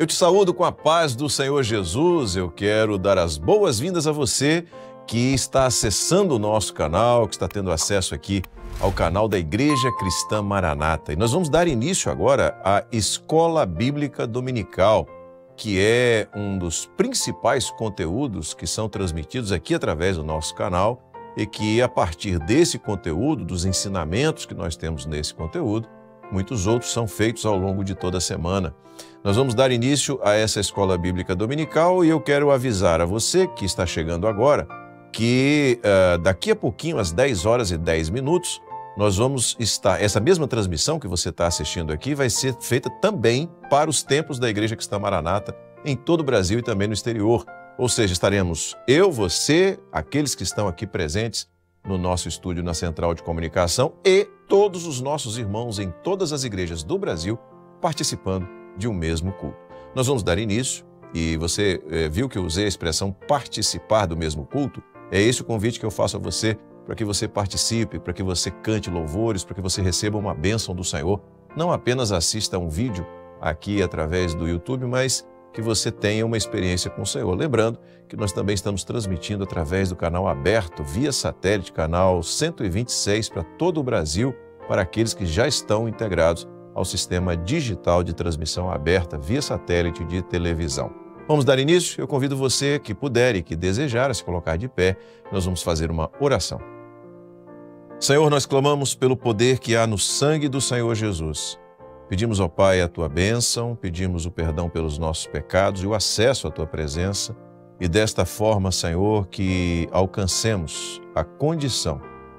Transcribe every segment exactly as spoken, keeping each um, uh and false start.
Eu te saúdo com a paz do Senhor Jesus. Eu quero dar as boas-vindas a você que está acessando o nosso canal, que está tendo acesso aqui ao canal da Igreja Cristã Maranata. E nós vamos dar início agora à Escola Bíblica Dominical, que é um dos principais conteúdos que são transmitidos aqui através do nosso canal e que, a partir desse conteúdo, dos ensinamentos que nós temos nesse conteúdo, muitos outros são feitos ao longo de toda a semana. Nós vamos dar início a essa Escola Bíblica Dominical e eu quero avisar a você que está chegando agora que uh, daqui a pouquinho, às dez horas e dez minutos, nós vamos estar, essa mesma transmissão que você está assistindo aqui vai ser feita também para os templos da Igreja Cristã Maranata em todo o Brasil e também no exterior. Ou seja, estaremos eu, você, aqueles que estão aqui presentes no nosso estúdio na Central de Comunicação e todos os nossos irmãos em todas as igrejas do Brasil participando de um mesmo culto. Nós vamos dar início e você eh, viu que eu usei a expressão participar do mesmo culto? É esse o convite que eu faço a você para que você participe, para que você cante louvores, para que você receba uma bênção do Senhor. Não apenas assista a um vídeo aqui através do YouTube, mas que você tenha uma experiência com o Senhor. Lembrando que nós também estamos transmitindo através do canal aberto, via satélite, canal cento e vinte e seis para todo o Brasil, para aqueles que já estão integrados ao sistema digital de transmissão aberta via satélite de televisão. Vamos dar início? Eu convido você que puder e que desejar a se colocar de pé. Nós vamos fazer uma oração. Senhor, nós clamamos pelo poder que há no sangue do Senhor Jesus. Pedimos ao Pai a Tua bênção, pedimos o perdão pelos nossos pecados e o acesso à Tua presença. E desta forma, Senhor, que alcancemos a condição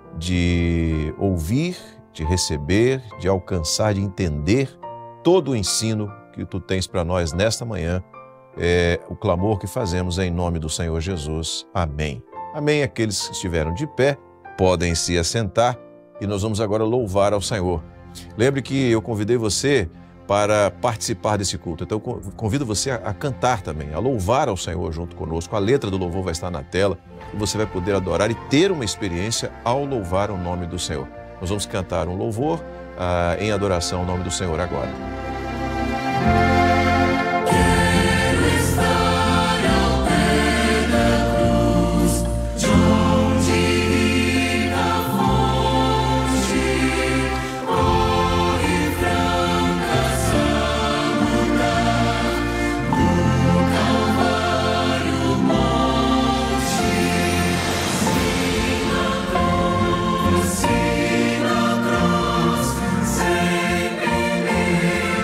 de ouvir, de receber, de alcançar, de entender todo o ensino que Tu tens para nós nesta manhã. É o clamor que fazemos em nome do Senhor Jesus. Amém. Amém. Aqueles que estiveram de pé podem se assentar e nós vamos agora louvar ao Senhor. Lembre que eu convidei você para participar desse culto, então eu convido você a cantar também, a louvar ao Senhor junto conosco. A letra do louvor vai estar na tela e você vai poder adorar e ter uma experiência ao louvar o nome do Senhor. Nós vamos cantar um louvor ah, em adoração ao nome do Senhor agora. Sempre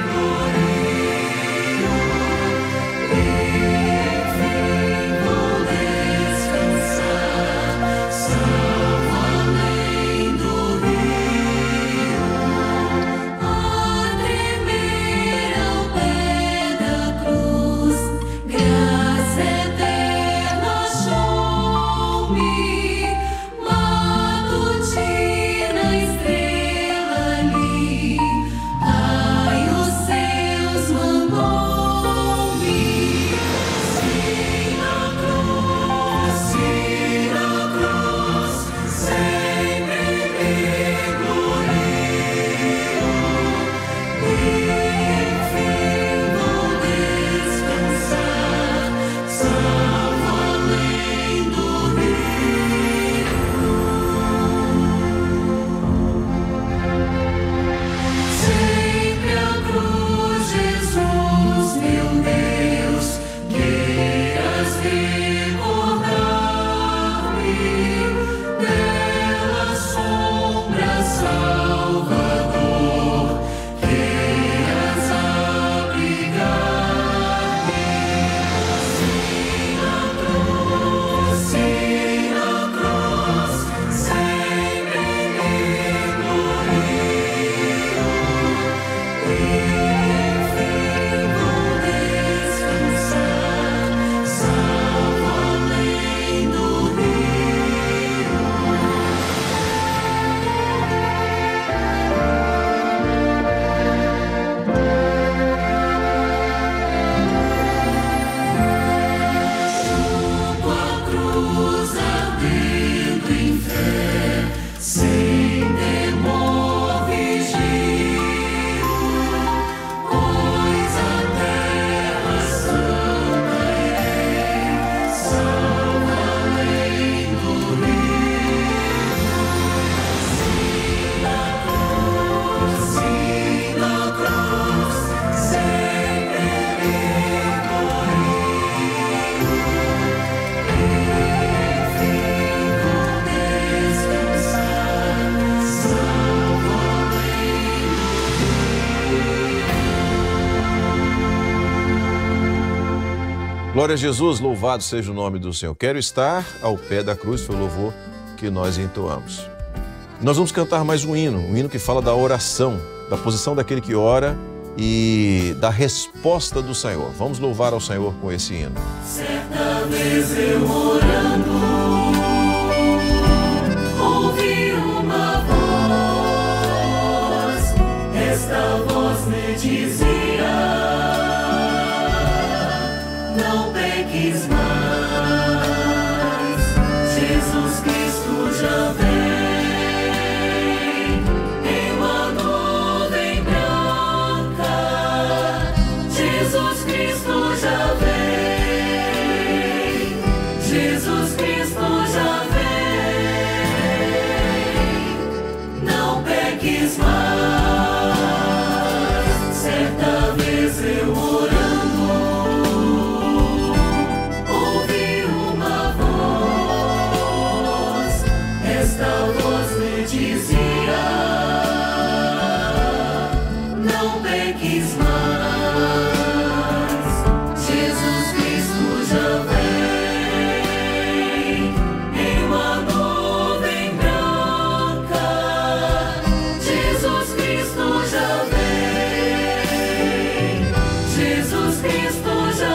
Glória a Jesus, louvado seja o nome do Senhor. Quero estar ao pé da cruz, foi o louvor que nós entoamos. Nós vamos cantar mais um hino, um hino que fala da oração, da posição daquele que ora e da resposta do Senhor. Vamos louvar ao Senhor com esse hino. Certa vez eu orando, ouvi uma voz, esta voz me dizia: não peques mais, Jesus Cristo já vem em uma nuvem branca, Jesus Cristo já vem, Jesus Cristo já vem, não peques mais. Certa vez eu orando, ouvi uma voz, esta voz me dizia: não peques mais, Jesus Cristo já vem em uma nuvem branca, Jesus Cristo já vem, Jesus Cristo já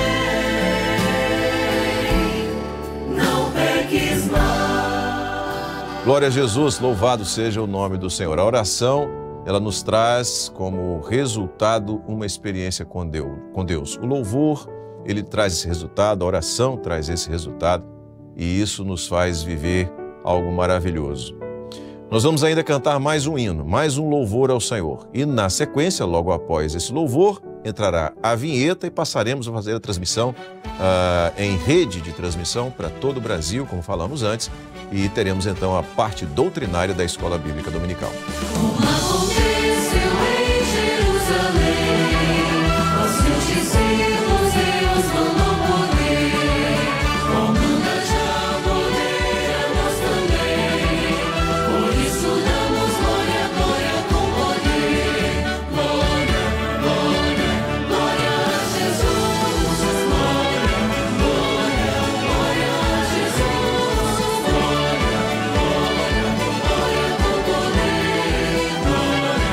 vem, não peques mais. Glória a Jesus, louvado seja o nome do Senhor. A oração, ela nos traz como resultado uma experiência com Deus. Com Deus. O louvor, ele traz esse resultado, a oração traz esse resultado e isso nos faz viver algo maravilhoso. Nós vamos ainda cantar mais um hino, mais um louvor ao Senhor. E na sequência, logo após esse louvor, entrará a vinheta e passaremos a fazer a transmissão uh, em rede de transmissão para todo o Brasil, como falamos antes, e teremos então a parte doutrinária da Escola Bíblica Dominical. Como aconteceu em Jerusalém, aos seus discípulos Deus mandou poder, comanda já poder a nós também, por isso damos glória, glória com poder, glória, glória, glória a Jesus, glória, glória, glória a Jesus, glória, glória, glória com poder, glória.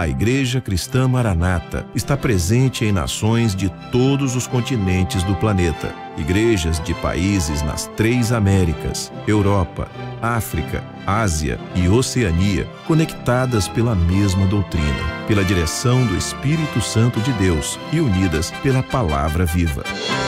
A Igreja Cristã Maranata está presente em nações de todos os continentes do planeta. Igrejas de países nas três Américas, Europa, África, Ásia e Oceania, conectadas pela mesma doutrina, pela direção do Espírito Santo de Deus e unidas pela Palavra Viva.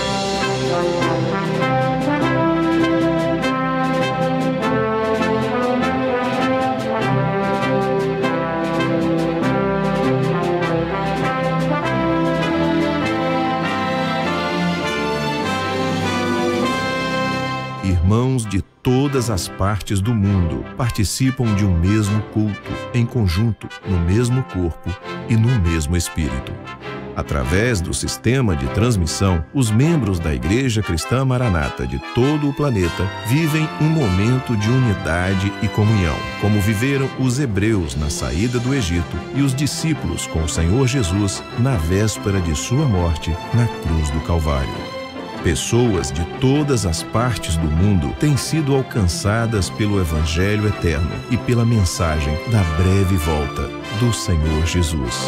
Irmãos de todas as partes do mundo participam de um mesmo culto, em conjunto, no mesmo corpo e no mesmo Espírito. Através do sistema de transmissão, os membros da Igreja Cristã Maranata de todo o planeta vivem um momento de unidade e comunhão, como viveram os hebreus na saída do Egito e os discípulos com o Senhor Jesus na véspera de sua morte na cruz do Calvário. Pessoas de todas as partes do mundo têm sido alcançadas pelo Evangelho eterno e pela mensagem da breve volta do Senhor Jesus.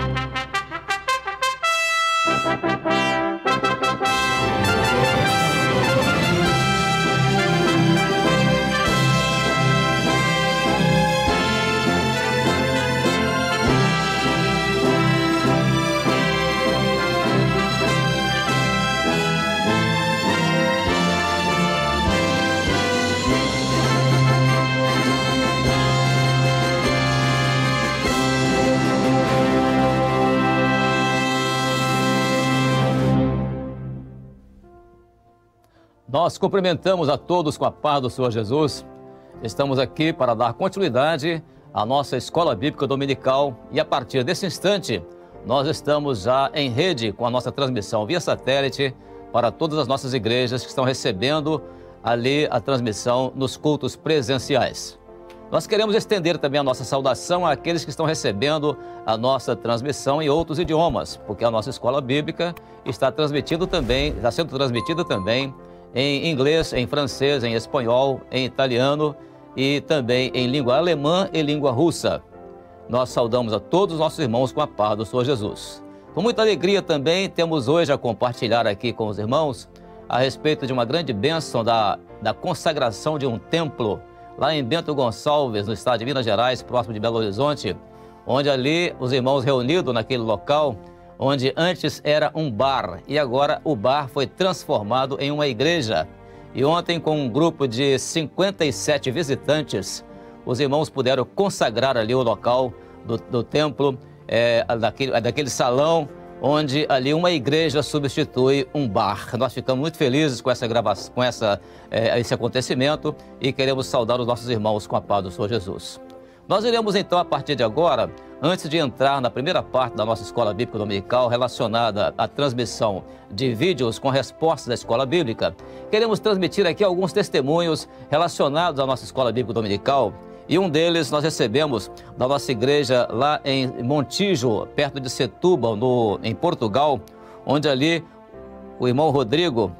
Nós cumprimentamos a todos com a paz do Senhor Jesus. Estamos aqui para dar continuidade à nossa Escola Bíblica Dominical e a partir desse instante nós estamos já em rede com a nossa transmissão via satélite para todas as nossas igrejas que estão recebendo ali a transmissão nos cultos presenciais. Nós queremos estender também a nossa saudação àqueles que estão recebendo a nossa transmissão em outros idiomas, porque a nossa Escola Bíblica está transmitindo também, está sendo transmitida também em inglês, em francês, em espanhol, em italiano e também em língua alemã e língua russa. Nós saudamos a todos os nossos irmãos com a paz do Senhor Jesus. Com muita alegria também temos hoje a compartilhar aqui com os irmãos a respeito de uma grande bênção da, da consagração de um templo lá em Bento Gonçalves, no estado de Minas Gerais, próximo de Belo Horizonte, onde ali os irmãos reunidos naquele local, onde antes era um bar e agora o bar foi transformado em uma igreja. E ontem, com um grupo de cinquenta e sete visitantes, os irmãos puderam consagrar ali o local do, do templo, é, daquele, daquele salão, onde ali uma igreja substitui um bar. Nós ficamos muito felizes com essa gravação, com essa, é, esse acontecimento e queremos saudar os nossos irmãos com a paz do Senhor Jesus. Nós iremos então, a partir de agora, antes de entrar na primeira parte da nossa Escola Bíblica Dominical relacionada à transmissão de vídeos com respostas da Escola Bíblica, queremos transmitir aqui alguns testemunhos relacionados à nossa Escola Bíblica Dominical. E um deles nós recebemos da nossa igreja lá em Montijo, perto de Setúbal, no, em Portugal, onde ali o irmão Rodrigo,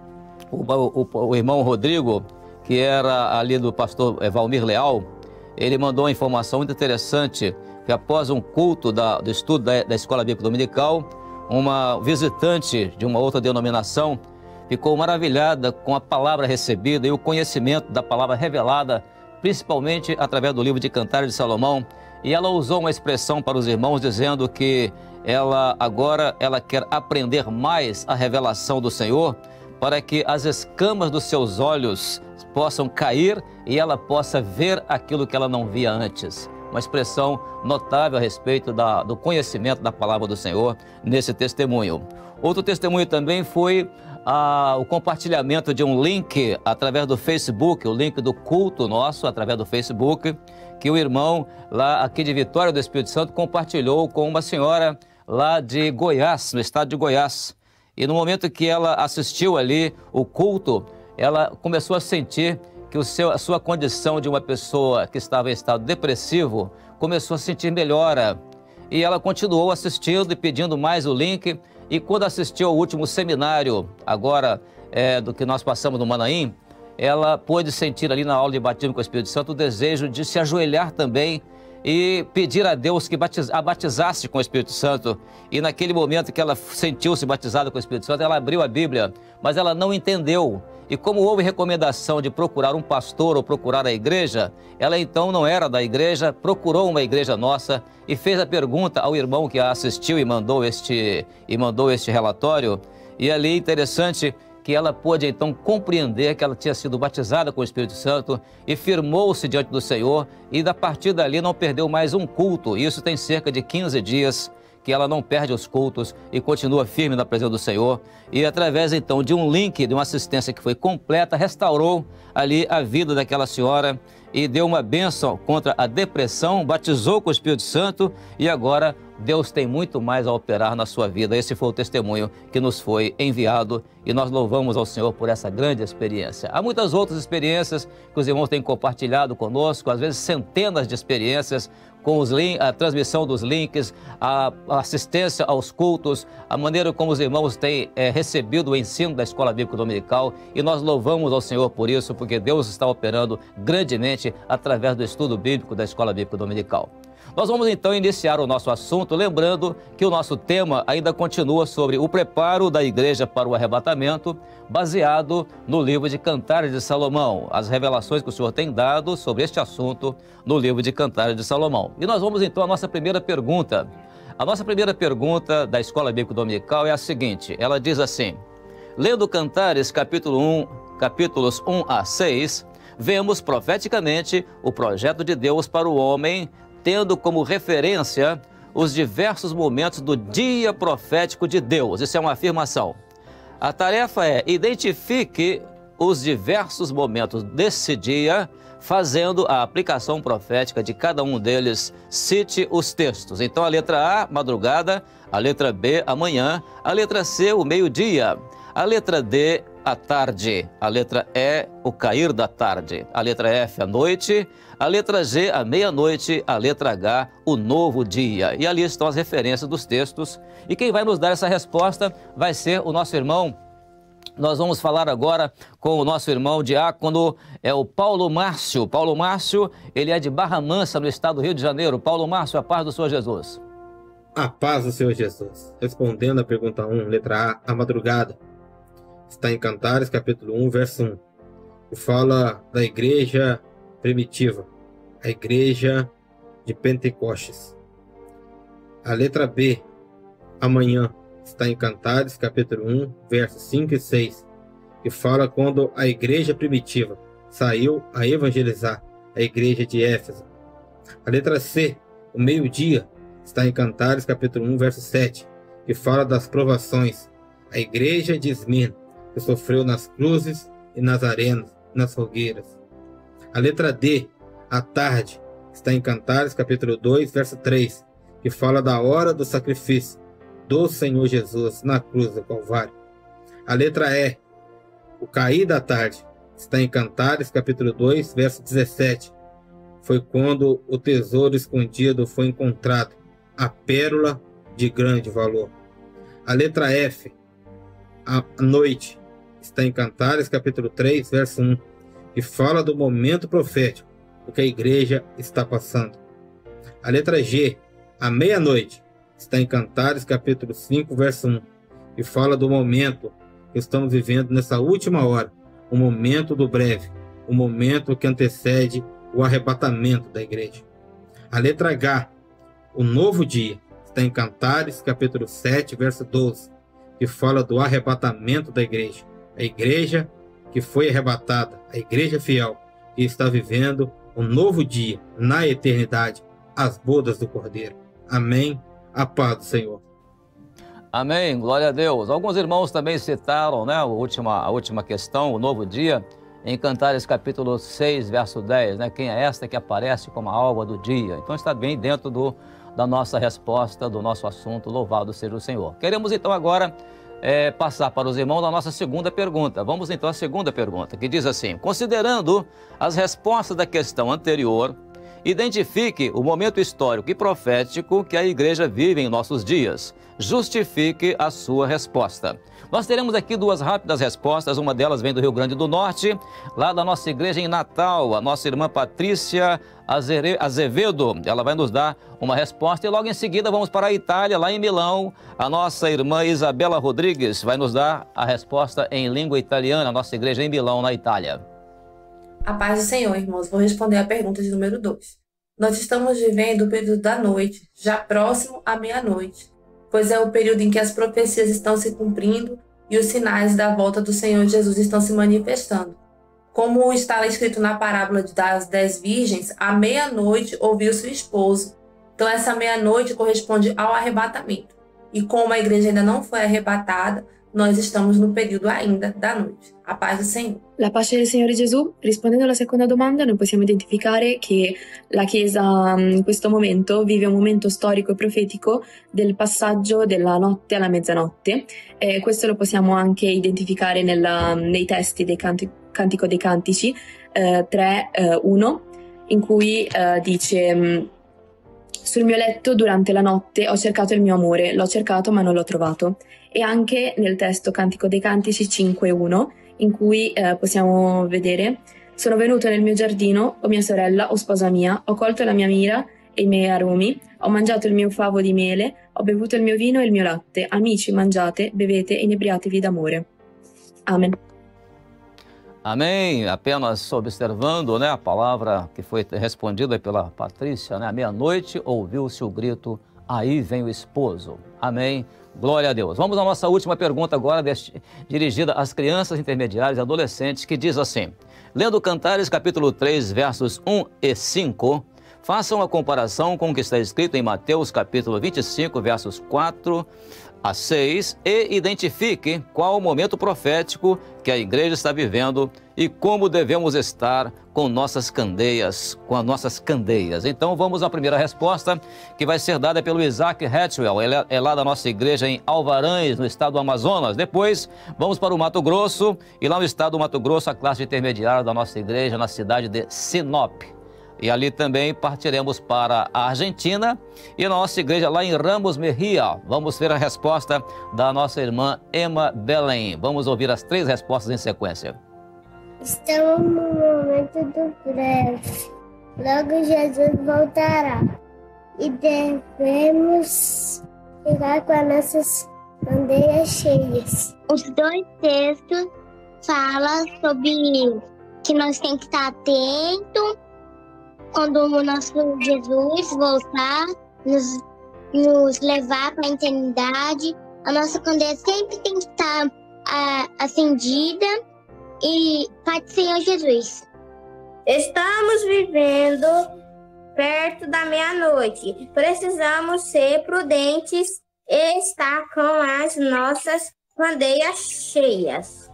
o, o, o irmão Rodrigo, que era ali do pastor Valmir Leal, ele mandou uma informação muito interessante, que após um culto da, do estudo da, da Escola Bíblica Dominical, uma visitante de uma outra denominação ficou maravilhada com a palavra recebida e o conhecimento da palavra revelada, principalmente através do livro de Cantares de Salomão, e ela usou uma expressão para os irmãos dizendo que ela agora ela quer aprender mais a revelação do Senhor para que as escamas dos seus olhos possam cair e ela possa ver aquilo que ela não via antes. Uma expressão notável a respeito da, do conhecimento da palavra do Senhor nesse testemunho. Outro testemunho também foi ah, o compartilhamento de um link através do Facebook, o link do culto nosso através do Facebook, que o irmão lá aqui de Vitória do Espírito Santo compartilhou com uma senhora lá de Goiás, no estado de Goiás. E no momento que ela assistiu ali o culto, ela começou a sentir que o seu, a sua condição de uma pessoa que estava em estado depressivo começou a sentir melhora. E ela continuou assistindo e pedindo mais o link. E quando assistiu ao último seminário, agora é, do que nós passamos no Manaim, ela pôde sentir ali na aula de batismo com o Espírito Santo o desejo de se ajoelhar também e pedir a Deus que batiz, a batizasse com o Espírito Santo. E naquele momento que ela sentiu-se batizada com o Espírito Santo, ela abriu a Bíblia, mas ela não entendeu. E como houve recomendação de procurar um pastor ou procurar a igreja, ela então não era da igreja, procurou uma igreja nossa e fez a pergunta ao irmão que a assistiu e mandou este, e mandou este relatório. E ali é interessante que ela pôde então compreender que ela tinha sido batizada com o Espírito Santo e firmou-se diante do Senhor, e a partir dali não perdeu mais um culto. Isso tem cerca de quinze dias que ela não perde os cultos e continua firme na presença do Senhor. E através então de um link, de uma assistência que foi completa, restaurou ali a vida daquela senhora e deu uma bênção contra a depressão, batizou com o Espírito Santo, e agora Deus tem muito mais a operar na sua vida. Esse foi o testemunho que nos foi enviado e nós louvamos ao Senhor por essa grande experiência. Há muitas outras experiências que os irmãos têm compartilhado conosco, às vezes centenas de experiências, com os link, a transmissão dos links, a assistência aos cultos, a maneira como os irmãos têm é, recebido o ensino da Escola Bíblica Dominical, e nós louvamos ao Senhor por isso, porque Deus está operando grandemente através do estudo bíblico da Escola Bíblica Dominical. Nós vamos então iniciar o nosso assunto, lembrando que o nosso tema ainda continua sobre o preparo da igreja para o arrebatamento, baseado no livro de Cantares de Salomão, as revelações que o Senhor tem dado sobre este assunto no livro de Cantares de Salomão. E nós vamos então à nossa primeira pergunta. A nossa primeira pergunta da Escola Bíblica Dominical é a seguinte, ela diz assim: lendo Cantares capítulo um, capítulos um a seis, vemos profeticamente o projeto de Deus para o homem, tendo como referência os diversos momentos do dia profético de Deus. Isso é uma afirmação. A tarefa é: identifique os diversos momentos desse dia, fazendo a aplicação profética de cada um deles. Cite os textos. Então a letra A, madrugada; a letra B, amanhã; a letra C, o meio-dia; a letra D, a tarde; a letra E, o cair da tarde; a letra F, a noite; a letra G, a meia-noite; a letra H, o novo dia. E ali estão as referências dos textos. E quem vai nos dar essa resposta vai ser o nosso irmão. Nós vamos falar agora com o nosso irmão diácono, é o Paulo Márcio. Paulo Márcio, ele é de Barra Mansa, no estado do Rio de Janeiro. Paulo Márcio, a paz do Senhor Jesus. A paz do Senhor Jesus. Respondendo à pergunta um, letra A, a madrugada. Está em Cantares, capítulo um, verso um. E fala da igreja primitiva, a igreja de Pentecostes. A letra B, amanhã, está em Cantares, capítulo um, versos cinco e seis. E fala quando a igreja primitiva saiu a evangelizar, a igreja de Éfeso. A letra C, o meio-dia, está em Cantares, capítulo um, verso sete. E fala das provações, a igreja de Esmirna, que sofreu nas cruzes e nas arenas, nas fogueiras. A letra D, a tarde, está em Cantares, capítulo dois, verso três, que fala da hora do sacrifício do Senhor Jesus na cruz do Calvário. A letra E, o cair da tarde, está em Cantares, capítulo dois, verso dezessete. Foi quando o tesouro escondido foi encontrado, a pérola de grande valor. A letra F, a noite, está em Cantares, capítulo três, verso um, e fala do momento profético que a igreja está passando. A letra G, a meia-noite, está em Cantares, capítulo cinco, verso um, e fala do momento que estamos vivendo nessa última hora, o momento do breve, o momento que antecede o arrebatamento da igreja. A letra H, o novo dia, está em Cantares, capítulo sete, verso doze, que fala do arrebatamento da igreja. A igreja que foi arrebatada, a igreja fiel, que está vivendo um novo dia na eternidade, as bodas do Cordeiro. Amém. A paz do Senhor. Amém. Glória a Deus. Alguns irmãos também citaram, né, a última, a última questão, o novo dia, em Cantares capítulo seis, verso dez, né? Quem é esta que aparece como a alva do dia? Então está bem dentro do, da nossa resposta, do nosso assunto. Louvado seja o Senhor. Queremos então agora É, passar para os irmãos a nossa segunda pergunta. Vamos então à segunda pergunta, que diz assim: considerando as respostas da questão anterior Identifique o momento histórico e profético que a igreja vive em nossos dias. Justifique a sua resposta. Nós teremos aqui duas rápidas respostas, uma delas vem do Rio Grande do Norte, lá da nossa igreja em Natal, a nossa irmã Patrícia Azevedo, ela vai nos dar uma resposta e logo em seguida vamos para a Itália, lá em Milão, a nossa irmã Isabela Rodrigues vai nos dar a resposta em língua italiana, a nossa igreja em Milão, na Itália. A paz do Senhor, irmãos, vou responder a pergunta de número dois. Nós estamos vivendo o período da noite, já próximo à meia-noite, pois é o período em que as profecias estão se cumprindo e os sinais da volta do Senhor Jesus estão se manifestando. Como está escrito na parábola das dez virgens, à meia-noite ouviu-se o esposo. Então essa meia-noite corresponde ao arrebatamento. E como a igreja ainda não foi arrebatada, nós estamos no período ainda da noite. A paz do Senhor. La pace del Signore Gesù. Rispondendo alla seconda domanda, noi possiamo identificare che la Chiesa in questo momento vive un momento storico e profetico del passaggio della notte alla mezzanotte. E questo lo possiamo anche identificare nella, nei testi del canti, Cantico dei Cantici eh, tre uno, in cui eh, dice: sul mio letto durante la notte ho cercato il mio amore, l'ho cercato ma non l'ho trovato. E anche nel testo Cantico dei Cantici cinque uno, in cui eh, possiamo vedere: sono venuto nel mio giardino, o mia sorella o sposa mia, ho colto la mia mira e i miei aromi, ho mangiato il mio favo di mele, ho bevuto il mio vino e il mio latte. Amici, mangiate, bevete e inebriatevi d'amore. Amen. Amém. Apenas observando, né, a palavra que foi respondida pela Patrícia, né? À meia-noite ouviu-se o grito: aí vem o esposo. Amém. Glória a Deus. Vamos à nossa última pergunta agora, deste, dirigida às crianças intermediárias e adolescentes, que diz assim: lendo Cantares capítulo três, versos um e cinco, façam a comparação com o que está escrito em Mateus capítulo vinte e cinco, versos quatro a seis, e identifique qual o momento profético que a igreja está vivendo e como devemos estar com nossas candeias, com as nossas candeias. Então vamos à primeira resposta, que vai ser dada pelo Isaac Hatchwell, ele é lá da nossa igreja em Alvarães, no estado do Amazonas. Depois vamos para o Mato Grosso, e lá no estado do Mato Grosso, a classe intermediária da nossa igreja na cidade de Sinop. E ali também partiremos para a Argentina e a nossa igreja lá em Ramos Mejia. Vamos ver a resposta da nossa irmã Emma Belém. Vamos ouvir as três respostas em sequência. Estamos no momento do breve. Logo Jesus voltará. E devemos ficar com as nossas bandeiras cheias. Os dois textos falam sobre que nós temos que estar atentos quando o nosso Jesus voltar, nos, nos levar para a eternidade. A nossa candeia sempre tem que estar uh, acendida e Pai do Senhor Jesus. Estamos vivendo perto da meia-noite. Precisamos ser prudentes e estar com as nossas candeias cheias.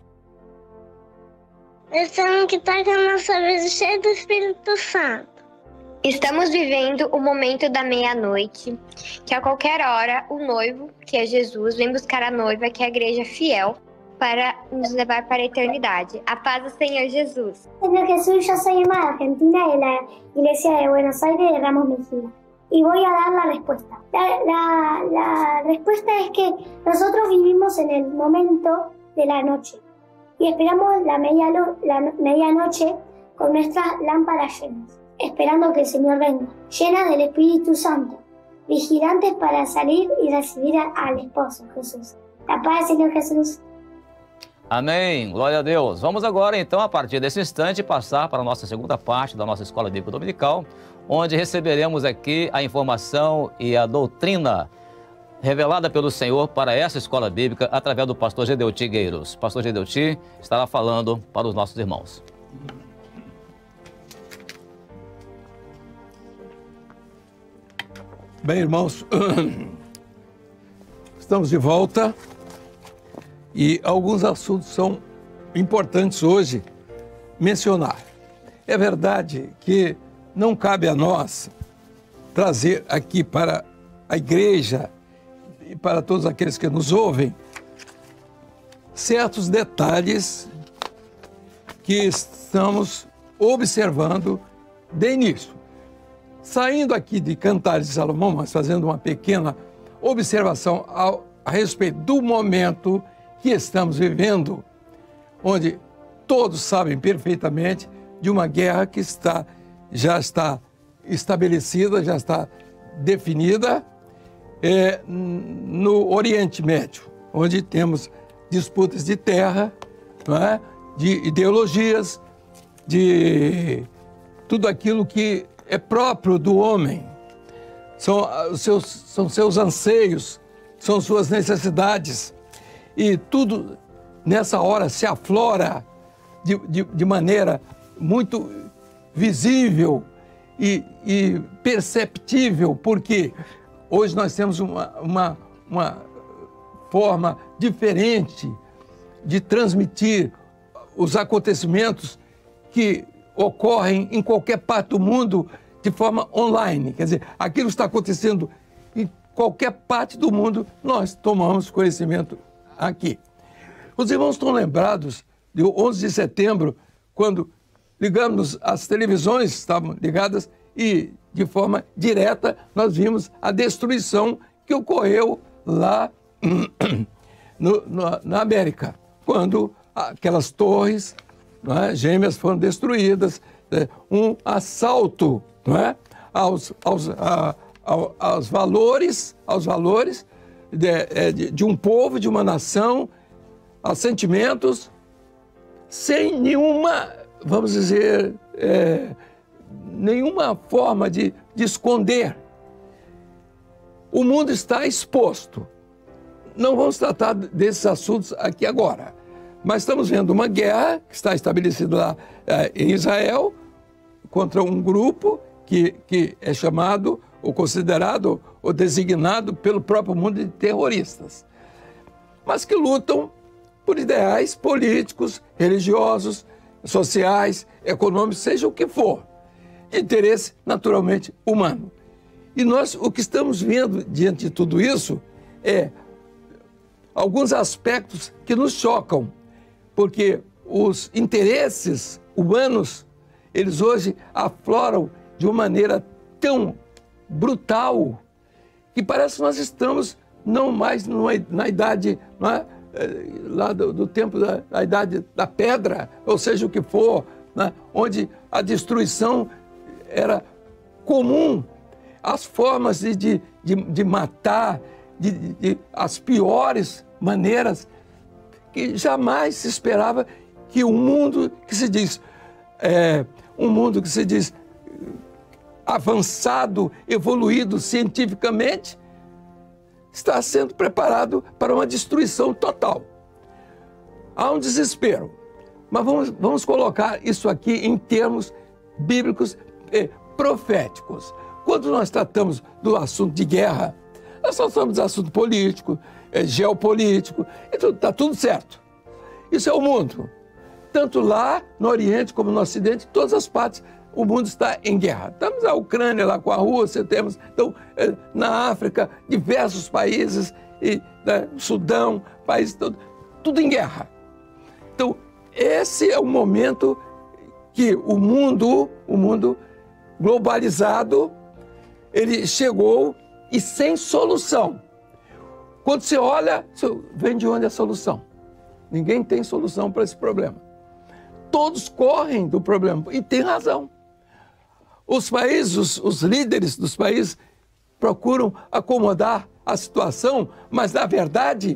Nós temos que estar com a nossa vida cheia do Espírito Santo. Estamos vivendo o momento da meia-noite, que a qualquer hora o noivo, que é Jesus, vem buscar a noiva, que é a igreja fiel, para nos levar para a eternidade. A paz do Senhor Jesus. Señor Jesús, yo soy Emma de Argentina, de la iglesia de Buenos Aires de Ramos Mejía, y voy a dar la respuesta. La, la, la respuesta es que nosotros vivimos en el momento de la noche y esperamos la, media, la medianoche con nuestras lámparas llenas, esperando que el Señor venga, llenas del Espíritu Santo, vigilantes para salir y recibir a, al esposo Jesús. La paz del Señor Jesús. Amém, glória a Deus. Vamos agora então, a partir desse instante, passar para a nossa segunda parte da nossa Escola Bíblica Dominical, onde receberemos aqui a informação e a doutrina revelada pelo Senhor para essa Escola Bíblica através do pastor Gedeuti Gueiros. Pastor Gedeuti estará falando para os nossos irmãos. Bem, irmãos, estamos de volta e alguns assuntos são importantes hoje mencionar. É verdade que não cabe a nós trazer aqui para a igreja e para todos aqueles que nos ouvem certos detalhes que estamos observando de início. saindo aqui de Cantares de Salomão, mas fazendo uma pequena observação ao, a respeito do momento que estamos vivendo, onde todos sabem perfeitamente de uma guerra que está, já está estabelecida, já está definida é, no Oriente Médio, onde temos disputas de terra, não é? De ideologias, de tudo aquilo que é próprio do homem. São os seus, são seus anseios, são suas necessidades. E tudo nessa hora se aflora de, de, de maneira muito visível e, e perceptível, porque hoje nós temos uma, uma, uma forma diferente de transmitir os acontecimentos que ocorrem em qualquer parte do mundo de forma online. Quer dizer, aquilo está acontecendo em qualquer parte do mundo, nós tomamos conhecimento aqui. Os irmãos estão lembrados de onze de setembro, quando ligamos as televisões, estavam ligadas, e de forma direta nós vimos a destruição que ocorreu lá no, no, na América, quando aquelas torres, não é, gêmeas foram destruídas, é, um assalto, não é, aos, aos, a, a, aos valores, aos valores de, de, de um povo, de uma nação, aos sentimentos, sem nenhuma, vamos dizer, é, nenhuma forma de, de esconder. O mundo está exposto. Não vamos tratar desses assuntos aqui agora, mas estamos vendo uma guerra que está estabelecida lá é, em Israel contra um grupo que, que é chamado, ou considerado, ou designado pelo próprio mundo de terroristas, mas que lutam por ideais políticos, religiosos, sociais, econômicos, seja o que for, de interesse naturalmente humano. E nós, o que estamos vendo diante de tudo isso é alguns aspectos que nos chocam, porque os interesses humanos, eles hoje afloram de uma maneira tão brutal que parece que nós estamos não mais numa, na idade, não é? lá do, do tempo da, da idade da pedra, ou seja o que for, né? Onde a destruição era comum, as formas de, de, de, de matar, de, de, de, as piores maneiras, que jamais se esperava que um mundo que se diz, é, um mundo que se diz avançado, evoluído cientificamente, está sendo preparado para uma destruição total. Há um desespero, mas vamos, vamos colocar isso aqui em termos bíblicos eh, proféticos. Quando nós tratamos do assunto de guerra, nós tratamos do assunto político, eh, geopolítico, então está tudo certo. Isso é o mundo. Tanto lá no Oriente como no Ocidente, todas as partes, o mundo está em guerra. Estamos na Ucrânia, lá com a Rússia, temos então, na África, diversos países, e, né, Sudão, países todo, tudo em guerra. Então, esse é o momento que o mundo, o mundo globalizado, ele chegou e sem solução. Quando você olha, vem de onde é a solução? Ninguém tem solução para esse problema. Todos correm do problema, e tem razão. Os países, os, os líderes dos países procuram acomodar a situação, mas, na verdade,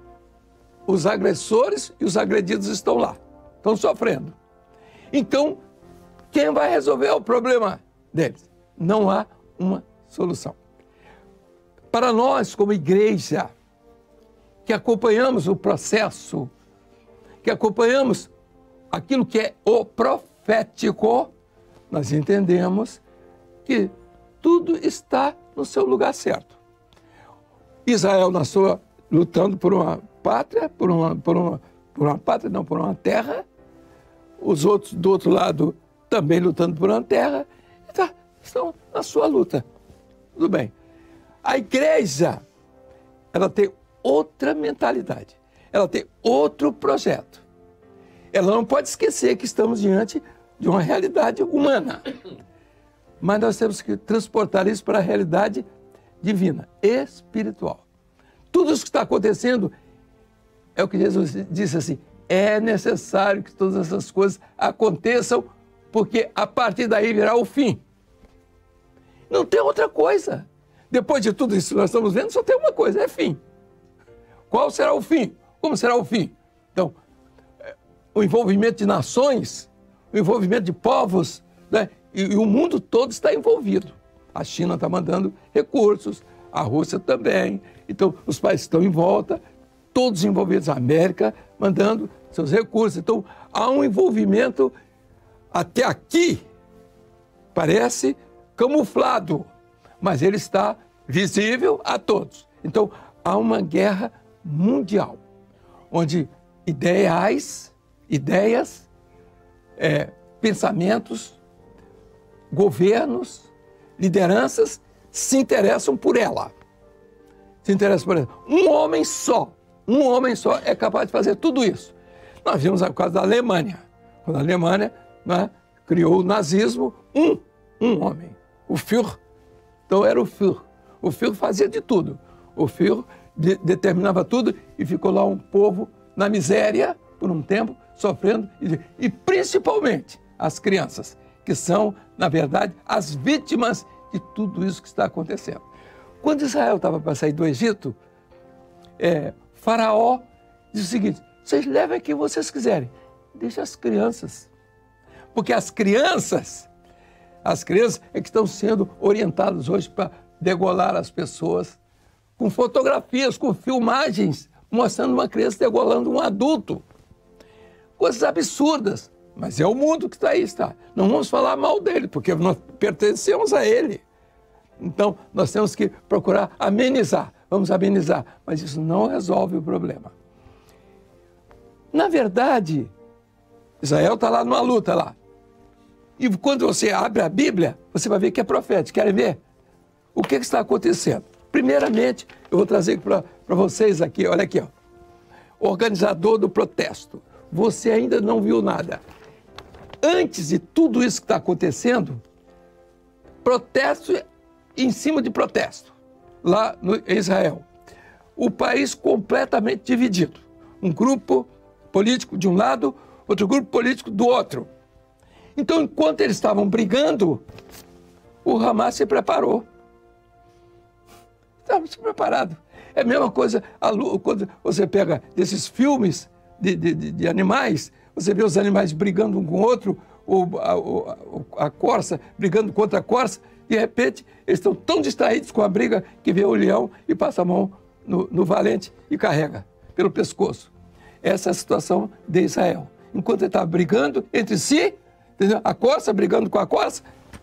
os agressores e os agredidos estão lá, estão sofrendo. Então, quem vai resolver o problema deles? Não há uma solução. Para nós, como igreja, que acompanhamos o processo, que acompanhamos aquilo que é o profético, nós entendemos que tudo está no seu lugar certo. Israel na sua, lutando por uma pátria, por uma, por uma, por uma pátria, não, por uma terra. Os outros do outro lado também lutando por uma terra. Então, estão na sua luta. Tudo bem. A igreja, ela tem outra mentalidade. Ela tem outro projeto. Ela não pode esquecer que estamos diante de uma realidade humana. mas nós temos que transportar isso para a realidade divina, espiritual. Tudo isso que está acontecendo é o que Jesus disse assim, é necessário que todas essas coisas aconteçam, porque a partir daí virá o fim. Não tem outra coisa. Depois de tudo isso que nós estamos vendo, só tem uma coisa, é fim. Qual será o fim? Como será o fim? Então, o envolvimento de nações, o envolvimento de povos, né? e, e o mundo todo está envolvido. A China está mandando recursos, a Rússia também. Então, os países estão em volta, todos envolvidos, a América mandando seus recursos. Então, há um envolvimento até aqui, parece camuflado, mas ele está visível a todos. Então, há uma guerra mundial, onde ideais, ideias, é, pensamentos, governos, lideranças se interessam por ela. Se interessam por ela. Um homem só, um homem só é capaz de fazer tudo isso. Nós vimos a causa da Alemanha. Quando a Alemanha, né, criou o nazismo, um, um homem, o Führer. Então era o Führer. O Führer fazia de tudo. O Führer de, determinava tudo e ficou lá um povo na miséria por um tempo, sofrendo, e, e principalmente as crianças, que são, na verdade, as vítimas de tudo isso que está acontecendo. Quando Israel estava para sair do Egito, é, Faraó disse o seguinte, vocês levem quem vocês quiserem, deixa as crianças. Porque as crianças, as crianças é que estão sendo orientadas hoje para degolar as pessoas, com fotografias, com filmagens, mostrando uma criança degolando um adulto. Coisas absurdas, mas é o mundo que está aí, está. Não vamos falar mal dele, porque nós pertencemos a ele. Então, nós temos que procurar amenizar, vamos amenizar, mas isso não resolve o problema. Na verdade, Israel está lá numa luta lá. E quando você abre a Bíblia, você vai ver que é profético. Querem ver? O que, que está acontecendo? Primeiramente, eu vou trazer para vocês aqui, olha aqui, ó. Organizador do protesto. Você ainda não viu nada. Antes de tudo isso que está acontecendo, protesto em cima de protesto, lá no, em Israel. O país completamente dividido. Um grupo político de um lado, outro grupo político do outro. Então, enquanto eles estavam brigando, o Hamas se preparou. Estava se preparado. É a mesma coisa, a, quando você pega desses filmes de, de, de animais, você vê os animais brigando um com o outro, ou a, a, a corça brigando contra a corça, de repente, eles estão tão distraídos com a briga que vê o leão e passa a mão no, no valente e carrega pelo pescoço. Essa é a situação de Israel. Enquanto ele está brigando entre si, entendeu? A corça brigando com a corça,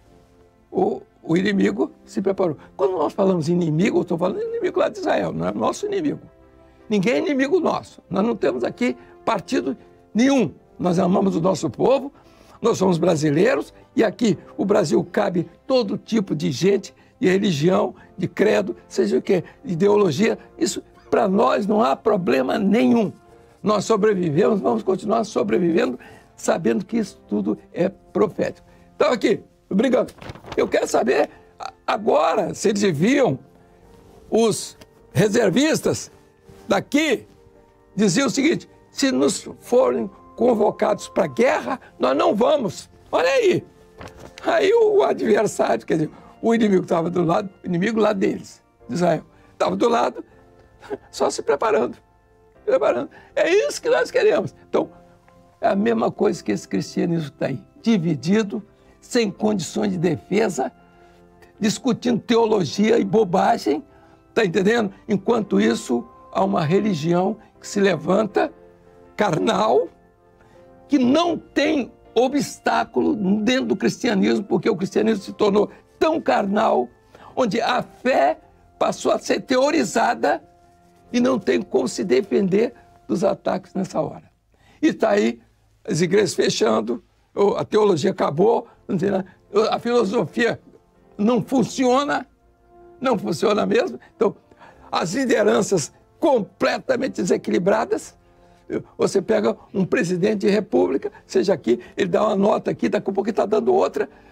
o, o inimigo se preparou. Quando nós falamos inimigo, eu estou falando inimigo lá de Israel, não é nosso inimigo. Ninguém é inimigo nosso. Nós não temos aqui partido nenhum. Nós amamos o nosso povo, nós somos brasileiros e aqui o Brasil cabe todo tipo de gente, de religião, de credo, seja o que, ideologia. Isso para nós não há problema nenhum. Nós sobrevivemos, vamos continuar sobrevivendo, sabendo que isso tudo é profético. Então aqui, obrigado. Eu quero saber agora se eles viam os reservistas daqui diziam o seguinte, se nos forem convocados para a guerra, nós não vamos. Olha aí. Aí o adversário, quer dizer, o inimigo estava do lado, o inimigo lá deles, de Israel, estava do lado, só se preparando, preparando. É isso que nós queremos. Então, é a mesma coisa que esse cristianismo está aí, dividido, sem condições de defesa, discutindo teologia e bobagem, está entendendo? Enquanto isso, há uma religião que se levanta, carnal, que não tem obstáculo dentro do cristianismo, porque o cristianismo se tornou tão carnal, onde a fé passou a ser teorizada e não tem como se defender dos ataques nessa hora. E está aí as igrejas fechando, a teologia acabou, a filosofia não funciona, não funciona mesmo. Então, as lideranças completamente desequilibradas. Você pega um presidente de república, seja aqui, ele dá uma nota aqui, daqui a pouco ele está dando outra,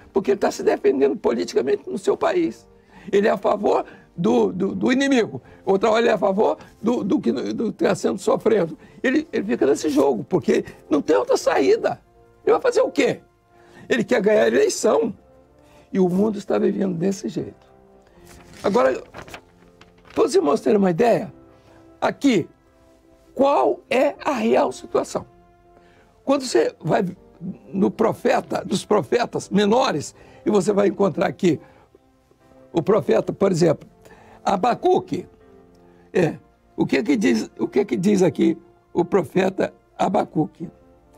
porque ele está se defendendo politicamente no seu país. Ele é a favor do, do, do inimigo, outra hora ele é a favor do, do que está sendo sofrendo. Ele, ele fica nesse jogo, porque não tem outra saída. Ele vai fazer o quê? Ele quer ganhar a eleição. E o mundo está vivendo desse jeito. Agora, para os irmãos terem uma ideia, aqui, qual é a real situação? Quando você vai no profeta, dos profetas menores, e você vai encontrar aqui o profeta, por exemplo, Abacuque. É, o que que diz, o que que diz aqui o profeta Abacuque?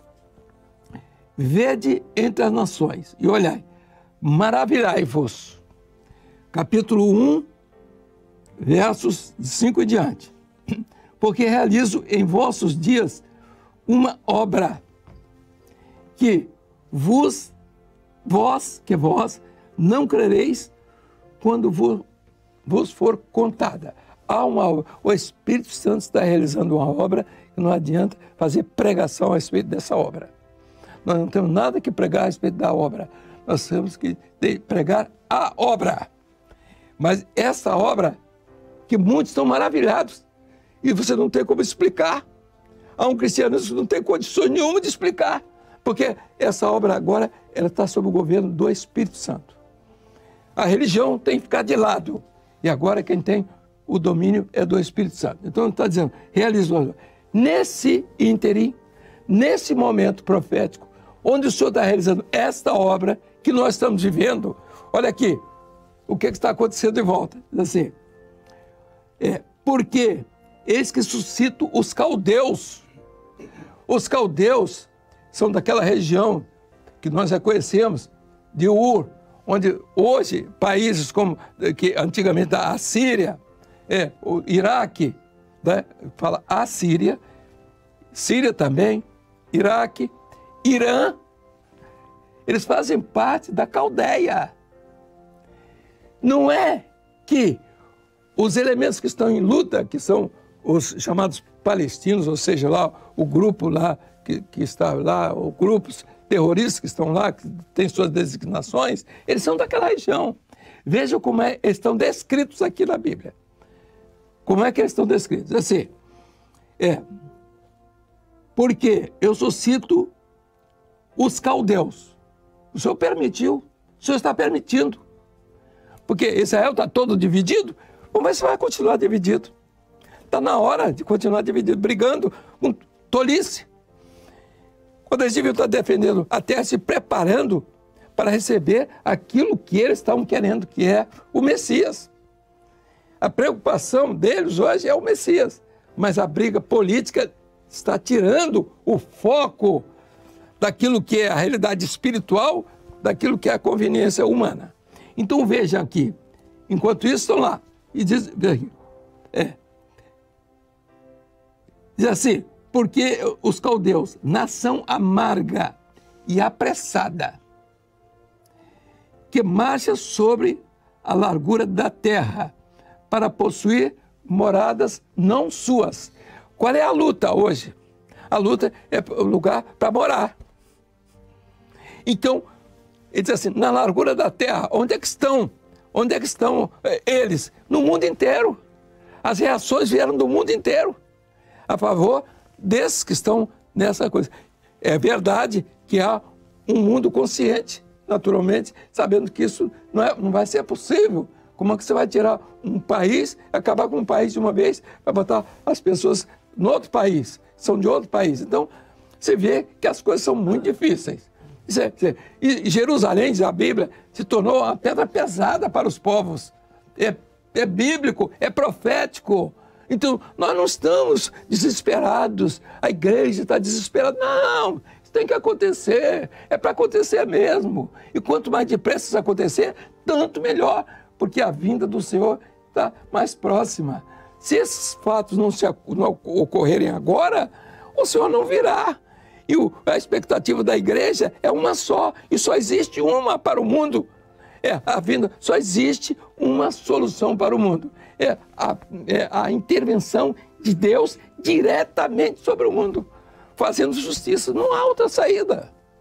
Vede entre as nações e olhai, maravilhai-vos. Capítulo um, versos cinco em diante. Porque realizo em vossos dias uma obra que vos, vós, que vós, não crereis quando vos, vos for contada. Há uma obra. O Espírito Santo está realizando uma obra e não adianta fazer pregação a respeito dessa obra. Nós não temos nada que pregar a respeito da obra. Nós temos que pregar a obra. Mas essa obra, que muitos estão maravilhados, e você não tem como explicar. Há um cristianismo que não tem condições nenhuma de explicar, porque essa obra agora ela está sob o governo do Espírito Santo. A religião tem que ficar de lado, e agora quem tem o domínio é do Espírito Santo. Então ele está dizendo, realizou. Nesse ínterim, nesse momento profético, onde o Senhor está realizando esta obra que nós estamos vivendo, olha aqui, o que, que está acontecendo em volta. Diz assim, é, porque eis que suscito os caldeus. Os caldeus são daquela região que nós já conhecemos, de Ur, onde hoje países como, que antigamente a Síria, é, o Iraque, né, fala a Síria, Síria também, Iraque, Irã, eles fazem parte da Caldeia. Não é que os elementos que estão em luta, que são os chamados palestinos, ou seja, lá o grupo lá que, que está lá, os grupos terroristas que estão lá, que têm suas designações, eles são daquela região. Vejam como é, eles estão descritos aqui na Bíblia. Como é que eles estão descritos? Assim, é, porque eu suscito os caldeus. O Senhor permitiu, o Senhor está permitindo. Porque Israel está todo dividido, vamos ver se vai continuar dividido. Está na hora de continuar dividido, brigando com tolice. Quando eles deviam estar defendendo, até se preparando para receber aquilo que eles estavam querendo, que é o Messias. A preocupação deles hoje é o Messias, mas a briga política está tirando o foco daquilo que é a realidade espiritual, daquilo que é a conveniência humana. Então vejam aqui, enquanto isso estão lá, e diz, é, diz assim, porque os caldeus, nação amarga e apressada, que marcha sobre a largura da terra, para possuir moradas não suas. Qual é a luta hoje? A luta é o lugar para morar. Então, ele diz assim, na largura da terra, onde é que estão? Onde é que estão eles? No mundo inteiro. As reações vieram do mundo inteiro a favor desses que estão nessa coisa. É verdade que há um mundo consciente, naturalmente, sabendo que isso não, é, não vai ser possível. Como é que você vai tirar um país, acabar com um país de uma vez, para botar as pessoas no outro país, são de outro país. Então, você vê que as coisas são muito difíceis. E Jerusalém, diz a Bíblia, se tornou uma pedra pesada para os povos. É, é bíblico, é profético. Então, nós não estamos desesperados, a igreja está desesperada. Não, isso tem que acontecer, é para acontecer mesmo. E quanto mais depressa isso acontecer, tanto melhor, porque a vinda do Senhor está mais próxima. Se esses fatos não, se, não ocorrerem agora, o Senhor não virá. E o, a expectativa da igreja é uma só, e só existe uma para o mundo. É a vinda, só existe uma solução para o mundo. É a, é a intervenção de Deus diretamente sobre o mundo, fazendo justiça. Não há outra saída.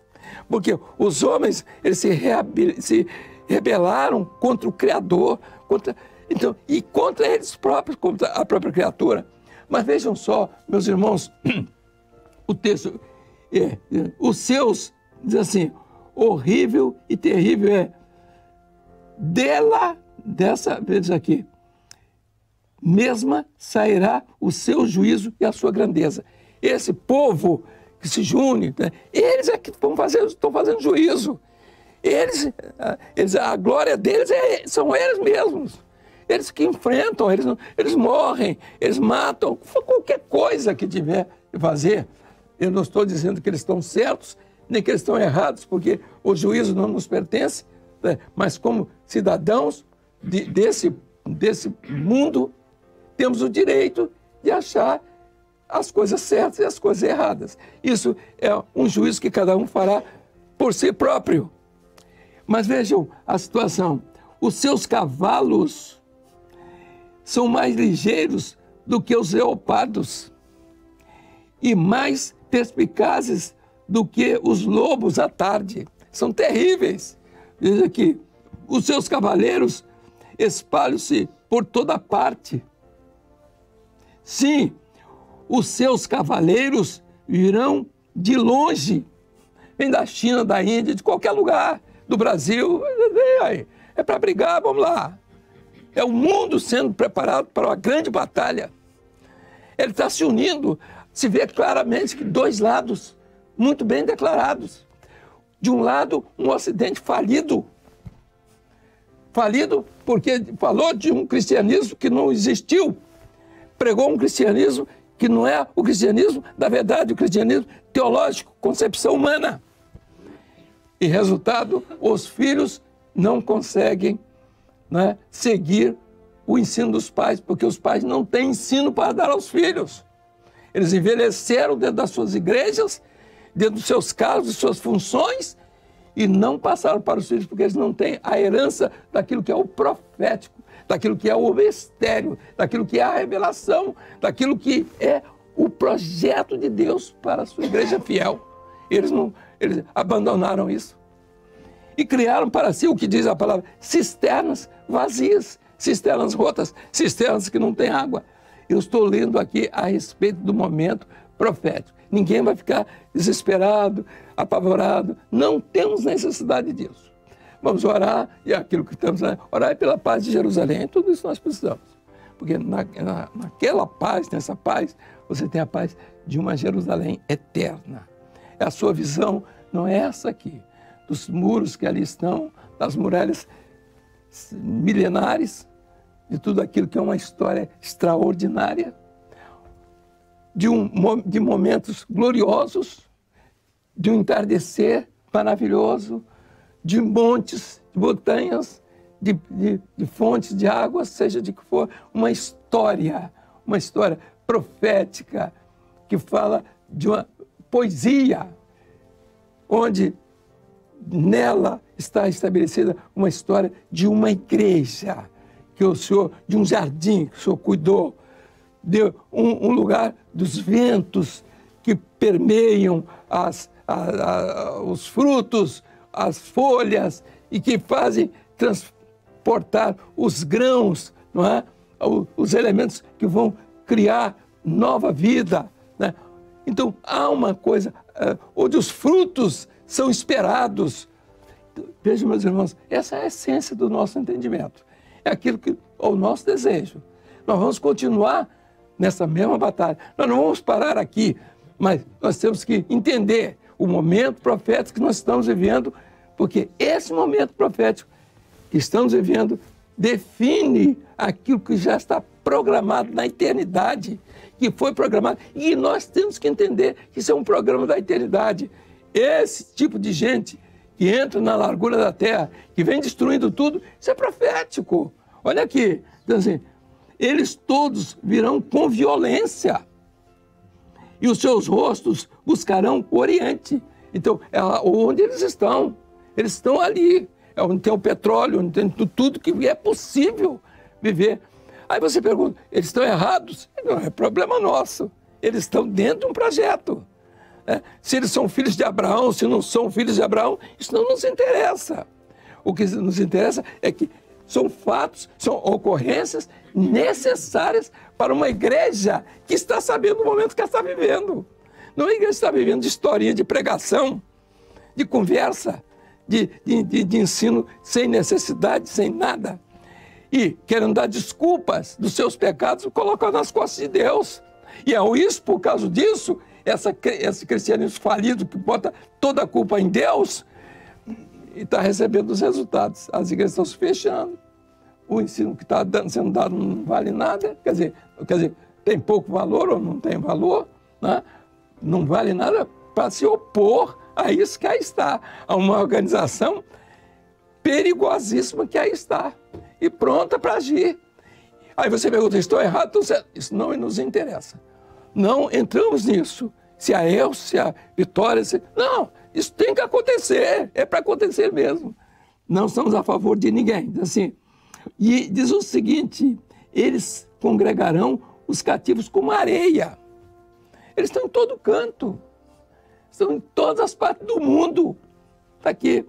Porque os homens, eles se, se rebelaram contra o Criador, contra, então, e contra eles próprios, contra a própria criatura. Mas vejam só, meus irmãos, o texto, é, é, os seus, diz assim, horrível e terrível é, dela, dessa vez aqui, mesma sairá o seu juízo e a sua grandeza. Esse povo que se une, né, eles é que estão fazendo, estão fazendo juízo. Eles, eles, a glória deles é, são eles mesmos. Eles que enfrentam, eles, eles morrem, eles matam, qualquer coisa que tiver de fazer. Eu não estou dizendo que eles estão certos, nem que eles estão errados, porque o juízo não nos pertence, né? Mas como cidadãos de, desse, desse mundo, temos o direito de achar as coisas certas e as coisas erradas. Isso é um juízo que cada um fará por si próprio. Mas vejam a situação. Os seus cavalos são mais ligeiros do que os leopardos e mais perspicazes do que os lobos à tarde. São terríveis. Diz aqui, os seus cavaleiros espalham-se por toda parte. Sim, os seus cavaleiros virão de longe. Vem da China, da Índia, de qualquer lugar, do Brasil. É para brigar, vamos lá. É o mundo sendo preparado para uma grande batalha. Ele está se unindo. Se vê claramente que dois lados muito bem declarados. De um lado, um Ocidente falido. Falido porque falou de um cristianismo que não existiu. Pregou um cristianismo que não é o cristianismo da verdade, o cristianismo teológico, concepção humana. E resultado, os filhos não conseguem, né, seguir o ensino dos pais, porque os pais não têm ensino para dar aos filhos. Eles envelheceram dentro das suas igrejas, dentro dos seus cargos e suas funções, e não passaram para os filhos, porque eles não têm a herança daquilo que é o profético, daquilo que é o mistério, daquilo que é a revelação, daquilo que é o projeto de Deus para a sua igreja fiel. Eles, não, eles abandonaram isso. E criaram para si, o que diz a palavra, cisternas vazias, cisternas rotas, cisternas que não têm água. Eu estou lendo aqui a respeito do momento profético. Ninguém vai ficar desesperado, apavorado. Não temos necessidade disso. Vamos orar, e aquilo que estamos a orar é pela paz de Jerusalém. Tudo isso nós precisamos. Porque na, na, naquela paz, nessa paz, você tem a paz de uma Jerusalém eterna. A sua visão não é essa aqui, dos muros que ali estão, das muralhas milenares, de tudo aquilo que é uma história extraordinária, de, um, de momentos gloriosos, de um entardecer maravilhoso, de montes, de montanhas, de, de, de fontes de água, seja de que for, uma história, uma história profética, que fala de uma poesia, onde nela está estabelecida uma história de uma igreja, que o Senhor, de um jardim que o Senhor cuidou, de um, um lugar dos ventos que permeiam as, a, a, os frutos, as folhas, e que fazem transportar os grãos, não é? Os elementos que vão criar nova vida, né? Então, há uma coisa, uh, onde os frutos são esperados. Vejam, meus irmãos, essa é a essência do nosso entendimento. É aquilo que é o nosso desejo. Nós vamos continuar nessa mesma batalha. Nós não vamos parar aqui, mas nós temos que entender o momento profético que nós estamos vivendo, porque esse momento profético que estamos vivendo define aquilo que já está programado na eternidade, que foi programado. E nós temos que entender que isso é um programa da eternidade. Esse tipo de gente que entra na largura da terra, que vem destruindo tudo, isso é profético. Olha aqui, então assim, eles todos virão com violência e os seus rostos buscarão o Oriente. Então, é onde eles estão. Eles estão ali, é onde tem o petróleo, onde tem tudo que é possível viver. Aí você pergunta, eles estão errados? Não é problema nosso. Eles estão dentro de um projeto. É, se eles são filhos de Abraão, se não são filhos de Abraão, isso não nos interessa. O que nos interessa é que são fatos, são ocorrências necessárias para uma igreja que está sabendo o momento que ela está vivendo. Não é uma igreja que está vivendo de historinha, de pregação, de conversa, de, de, de, de ensino sem necessidade, sem nada. E querendo dar desculpas dos seus pecados, coloca nas costas de Deus. E é isso, por causa disso, essa, esse cristianismo falido que bota toda a culpa em Deus e está recebendo os resultados. As igrejas estão se fechando, o ensino que está sendo dado não vale nada, quer dizer, quer dizer, tem pouco valor ou não tem valor, né? Não vale nada para se opor a isso que aí está, a uma organização perigosíssima que aí está e pronta para agir. Aí você pergunta, estou errado? Estou certo. Isso não nos interessa. Não entramos nisso. Se a Elcio, se a Vitória... Se... Não, isso tem que acontecer. É para acontecer mesmo. Não estamos a favor de ninguém. Assim, e diz o seguinte, eles congregarão os cativos como areia. Eles estão em todo canto. Estão em todas as partes do mundo. Está aqui.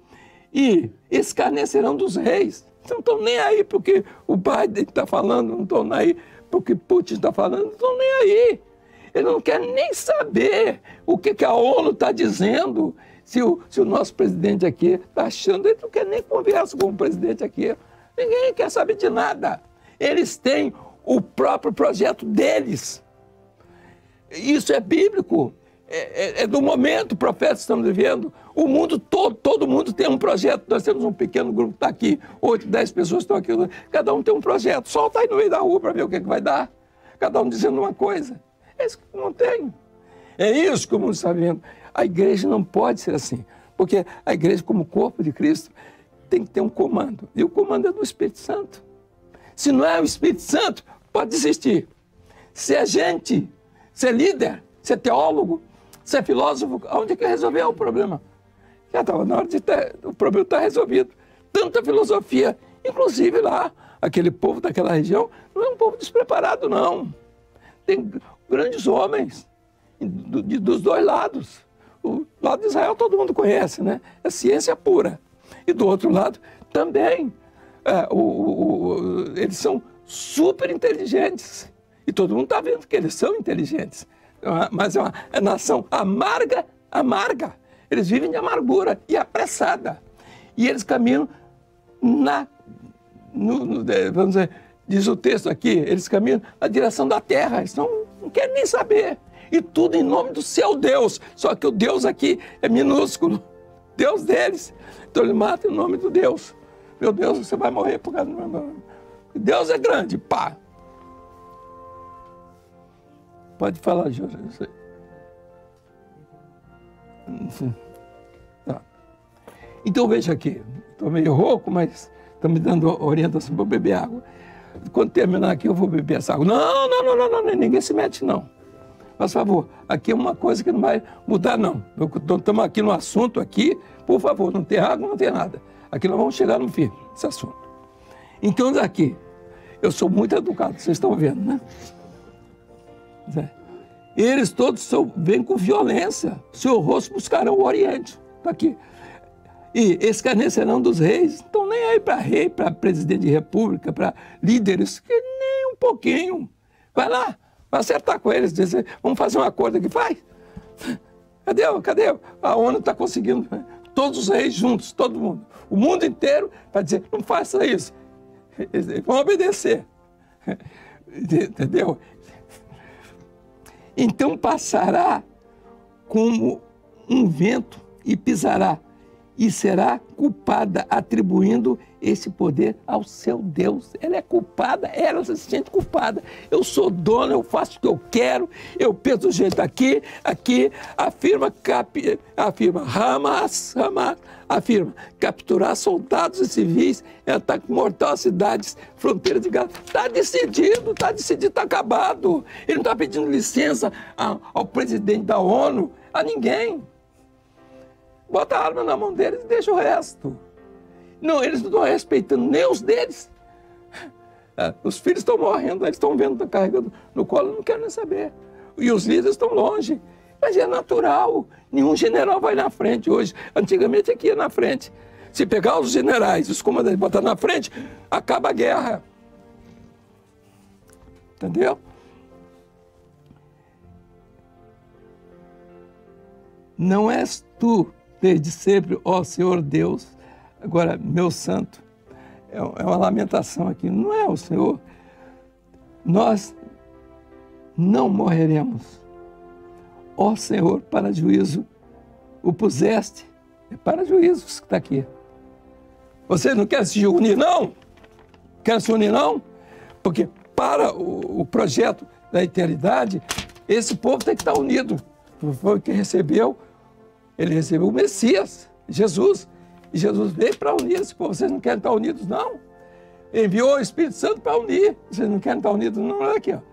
E escarnecerão dos reis. Não estão nem aí porque o Biden está falando, não estão nem aí porque Putin está falando, não estão nem aí. Ele não quer nem saber o que, que a ONU está dizendo, se o, se o nosso presidente aqui está achando. Ele não quer nem conversa com o presidente aqui. Ninguém quer saber de nada. Eles têm o próprio projeto deles. Isso é bíblico. É, é, é do momento, profeta, estamos vivendo. O mundo todo, todo mundo tem um projeto. Nós temos um pequeno grupo que está aqui, oito, dez pessoas estão aqui. Cada um tem um projeto. Solta aí no meio da rua para ver o que, é que vai dar. Cada um dizendo uma coisa. É isso que eu não tenho. É isso que o mundo está vivendo. A igreja não pode ser assim. Porque a igreja, como corpo de Cristo, tem que ter um comando. E o comando é do Espírito Santo. Se não é o Espírito Santo, pode desistir. Se é gente, se é líder, se é teólogo, se é filósofo, onde é que resolveu o problema? Já estava na hora de ter, o problema está resolvido. Tanta filosofia, inclusive lá, aquele povo daquela região, não é um povo despreparado, não. Tem grandes homens do, de, dos dois lados. O lado de Israel todo mundo conhece, né? É ciência pura. E do outro lado também. É, o, o, o, eles são super inteligentes. E todo mundo está vendo que eles são inteligentes. Mas é uma é nação amarga, amarga. Eles vivem de amargura e apressada. E eles caminham na... No, no, vamos dizer, diz o texto aqui, eles caminham na direção da terra. Eles não, não querem nem saber. E tudo em nome do seu Deus. Só que o Deus aqui é minúsculo. Deus deles. Então ele mata em nome do Deus. Meu Deus, você vai morrer por causa do meu nome. Deus é grande, pá. Pode falar, Jorge. Tá. Então veja aqui. Estou meio rouco, mas estão me dando orientação para beber água. Quando terminar aqui, eu vou beber essa água. Não, não, não, não, não, ninguém se mete, não. Por favor, aqui é uma coisa que não vai mudar, não. Estamos aqui no assunto, aqui, por favor, não tem água, não tem nada. Aqui nós vamos chegar no fim desse assunto. Então, aqui, eu sou muito educado, vocês estão vendo, né? Eles todos são, vêm com violência, seu rosto buscarão o Oriente. Está aqui. E escarnecerão dos reis, não estão nem aí para rei, para presidente de república, para líderes, que nem um pouquinho. Vai lá. Vai acertar com eles, dizer, vamos fazer um acordo aqui, faz. Cadê? Cadê? A ONU está conseguindo, né? Todos os reis juntos, todo mundo. O mundo inteiro para dizer, não faça isso. Eles vão obedecer. Entendeu? Então passará como um vento e pisará. E será culpada, atribuindo esse poder ao seu Deus. Ela é culpada, ela se sente culpada. Eu sou dona, eu faço o que eu quero, eu penso do jeito aqui, aqui, afirma, cap, afirma Hamas, Hamas, afirma capturar soldados e civis em ataque mortal às cidades, fronteiras de Gaza. Está decidido, está decidido, está acabado. Ele não está pedindo licença ao, ao presidente da ONU, a ninguém. Bota a arma na mão deles e deixa o resto. Não, eles não estão respeitando nem os deles. Os filhos estão morrendo, eles estão vendo, estão carregando no colo, não querem nem saber. E os líderes estão longe. Mas é natural. Nenhum general vai na frente hoje. Antigamente aqui ia na frente. Se pegar os generais, os comandantes, botar na frente, acaba a guerra. Entendeu? Não és tu, desde sempre, ó Senhor Deus. Agora, meu santo, é uma lamentação aqui. Não é o Senhor. Nós não morreremos. Ó Senhor, para juízo o puseste. É para juízo que está aqui. Você não quer se unir, não? Quer se unir, não? Porque para o, o projeto da eternidade, esse povo tem que estar unido. Foi o que recebeu, ele recebeu o Messias, Jesus. E Jesus veio para unir esse povo. Vocês não querem estar unidos, não? Enviou o Espírito Santo para unir. Vocês não querem estar unidos, não? Olha aqui, ó.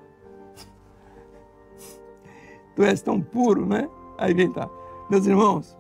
Tu és tão puro, né? Aí vem, tá. Meus irmãos,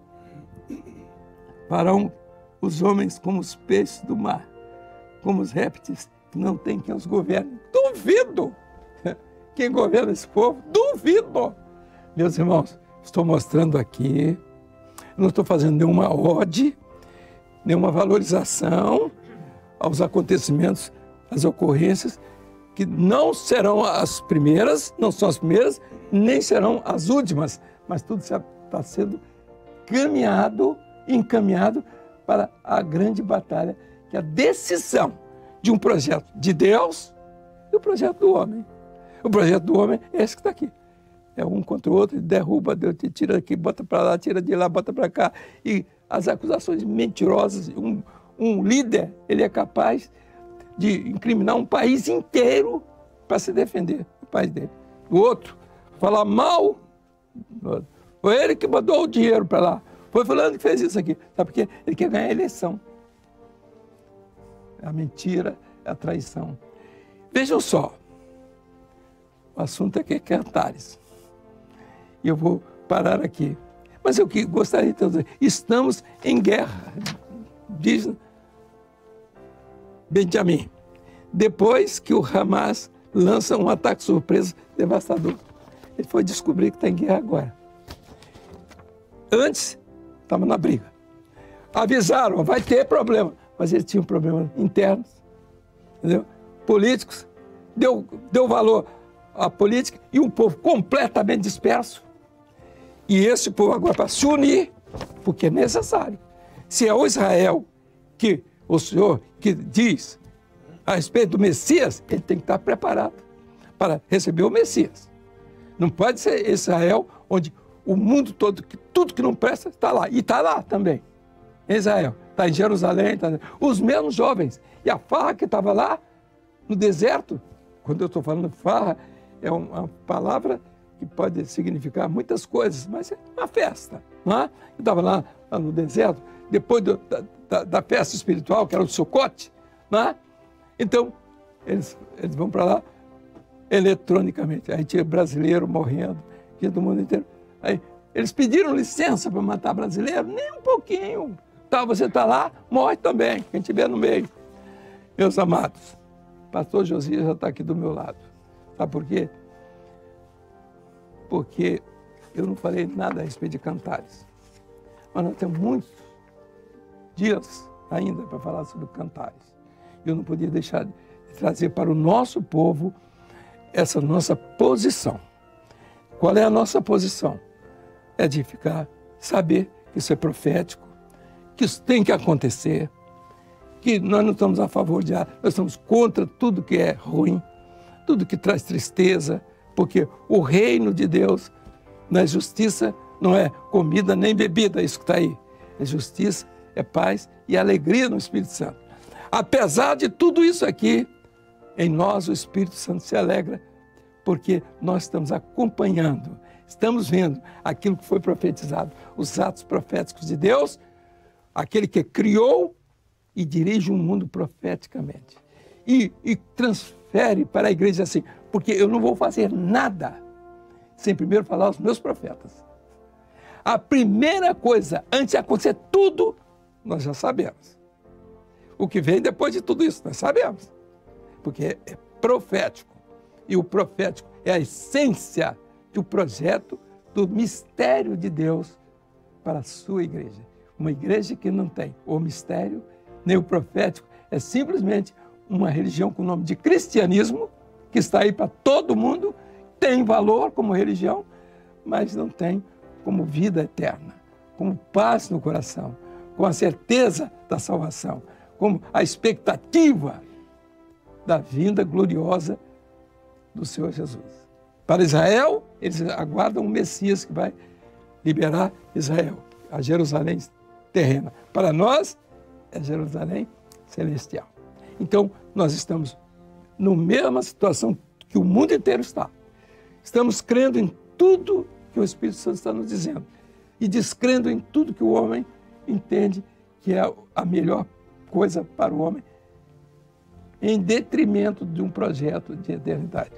farão os homens como os peixes do mar, como os répteis, que não tem quem os governe. Duvido! Quem governa esse povo? Duvido! Meus irmãos, estou mostrando aqui, não estou fazendo nenhuma ode, nenhuma valorização aos acontecimentos, às ocorrências, que não serão as primeiras, não são as primeiras, nem serão as últimas, mas tudo está sendo caminhado, encaminhado para a grande batalha, que é a decisão de um projeto de Deus e o projeto do homem. O projeto do homem é esse que está aqui. É um contra o outro, ele derruba, Deus te tira daqui, bota para lá, tira de lá, bota para cá. E as acusações mentirosas, um, um líder, ele é capaz de incriminar um país inteiro para se defender, o país dele. O outro, falar mal, foi ele que mandou o dinheiro para lá. Foi fulano que fez isso aqui. Sabe por quê? Ele quer ganhar a eleição. É a mentira, é a traição. Vejam só. O assunto é que é Cantares. E eu vou parar aqui. Mas eu que gostaria de dizer, estamos em guerra, diz Benjamin. Depois que o Hamas lança um ataque surpresa devastador. Ele foi descobrir que está em guerra agora. Antes, estava na briga. Avisaram, vai ter problema. Mas eles tinham problemas internos, entendeu? Políticos. Deu, deu valor à política e um povo completamente disperso. E esse povo agora para se unir, porque é necessário. Se é o Israel que o Senhor que diz a respeito do Messias, ele tem que estar preparado para receber o Messias. Não pode ser Israel onde o mundo todo, tudo que não presta, está lá. E está lá também, em Israel. Está em Jerusalém, tá... os mesmos jovens. E a farra que estava lá, no deserto, quando eu estou falando farra, é uma palavra que pode significar muitas coisas, mas é uma festa. Não é? Eu estava lá, lá no deserto, depois do, da, da, da festa espiritual, que era o Sucote, não é? Então, eles, eles vão para lá eletronicamente. Aí tinha brasileiro morrendo, tinha do mundo inteiro. Aí, eles pediram licença para matar brasileiro? Nem um pouquinho. Tá, você está lá, morre também, quem estiver no meio. Meus amados, pastor Josias já está aqui do meu lado. Sabe por quê? Porque eu não falei nada a respeito de Cantares. Mas nós temos muitos dias ainda para falar sobre Cantares. Eu não podia deixar de trazer para o nosso povo essa nossa posição. Qual é a nossa posição? É de ficar, saber que isso é profético, que isso tem que acontecer, que nós não estamos a favor de nada, nós estamos contra tudo que é ruim, tudo que traz tristeza, porque o reino de Deus, na justiça, não é comida nem bebida, isso que está aí. É justiça, é paz e alegria no Espírito Santo. Apesar de tudo isso aqui, em nós o Espírito Santo se alegra, porque nós estamos acompanhando, estamos vendo aquilo que foi profetizado, os atos proféticos de Deus, aquele que criou e dirige o mundo profeticamente. E, e transfere para a igreja assim, porque eu não vou fazer nada sem primeiro falar aos meus profetas. A primeira coisa, antes de acontecer tudo, nós já sabemos. O que vem depois de tudo isso, nós sabemos. Porque é profético. E o profético é a essência do projeto do mistério de Deus para a sua igreja. Uma igreja que não tem o mistério, nem o profético, é simplesmente uma religião com o nome de cristianismo, que está aí para todo mundo, tem valor como religião, mas não tem como vida eterna, como paz no coração, com a certeza da salvação, como a expectativa da vinda gloriosa do Senhor Jesus. Para Israel, eles aguardam o Messias que vai liberar Israel, a Jerusalém terrena. Para nós, é Jerusalém celestial. Então, nós estamos na mesma situação que o mundo inteiro está. Estamos crendo em tudo que o Espírito Santo está nos dizendo e descrendo em tudo que o homem entende que é a melhor coisa para o homem, em detrimento de um projeto de eternidade.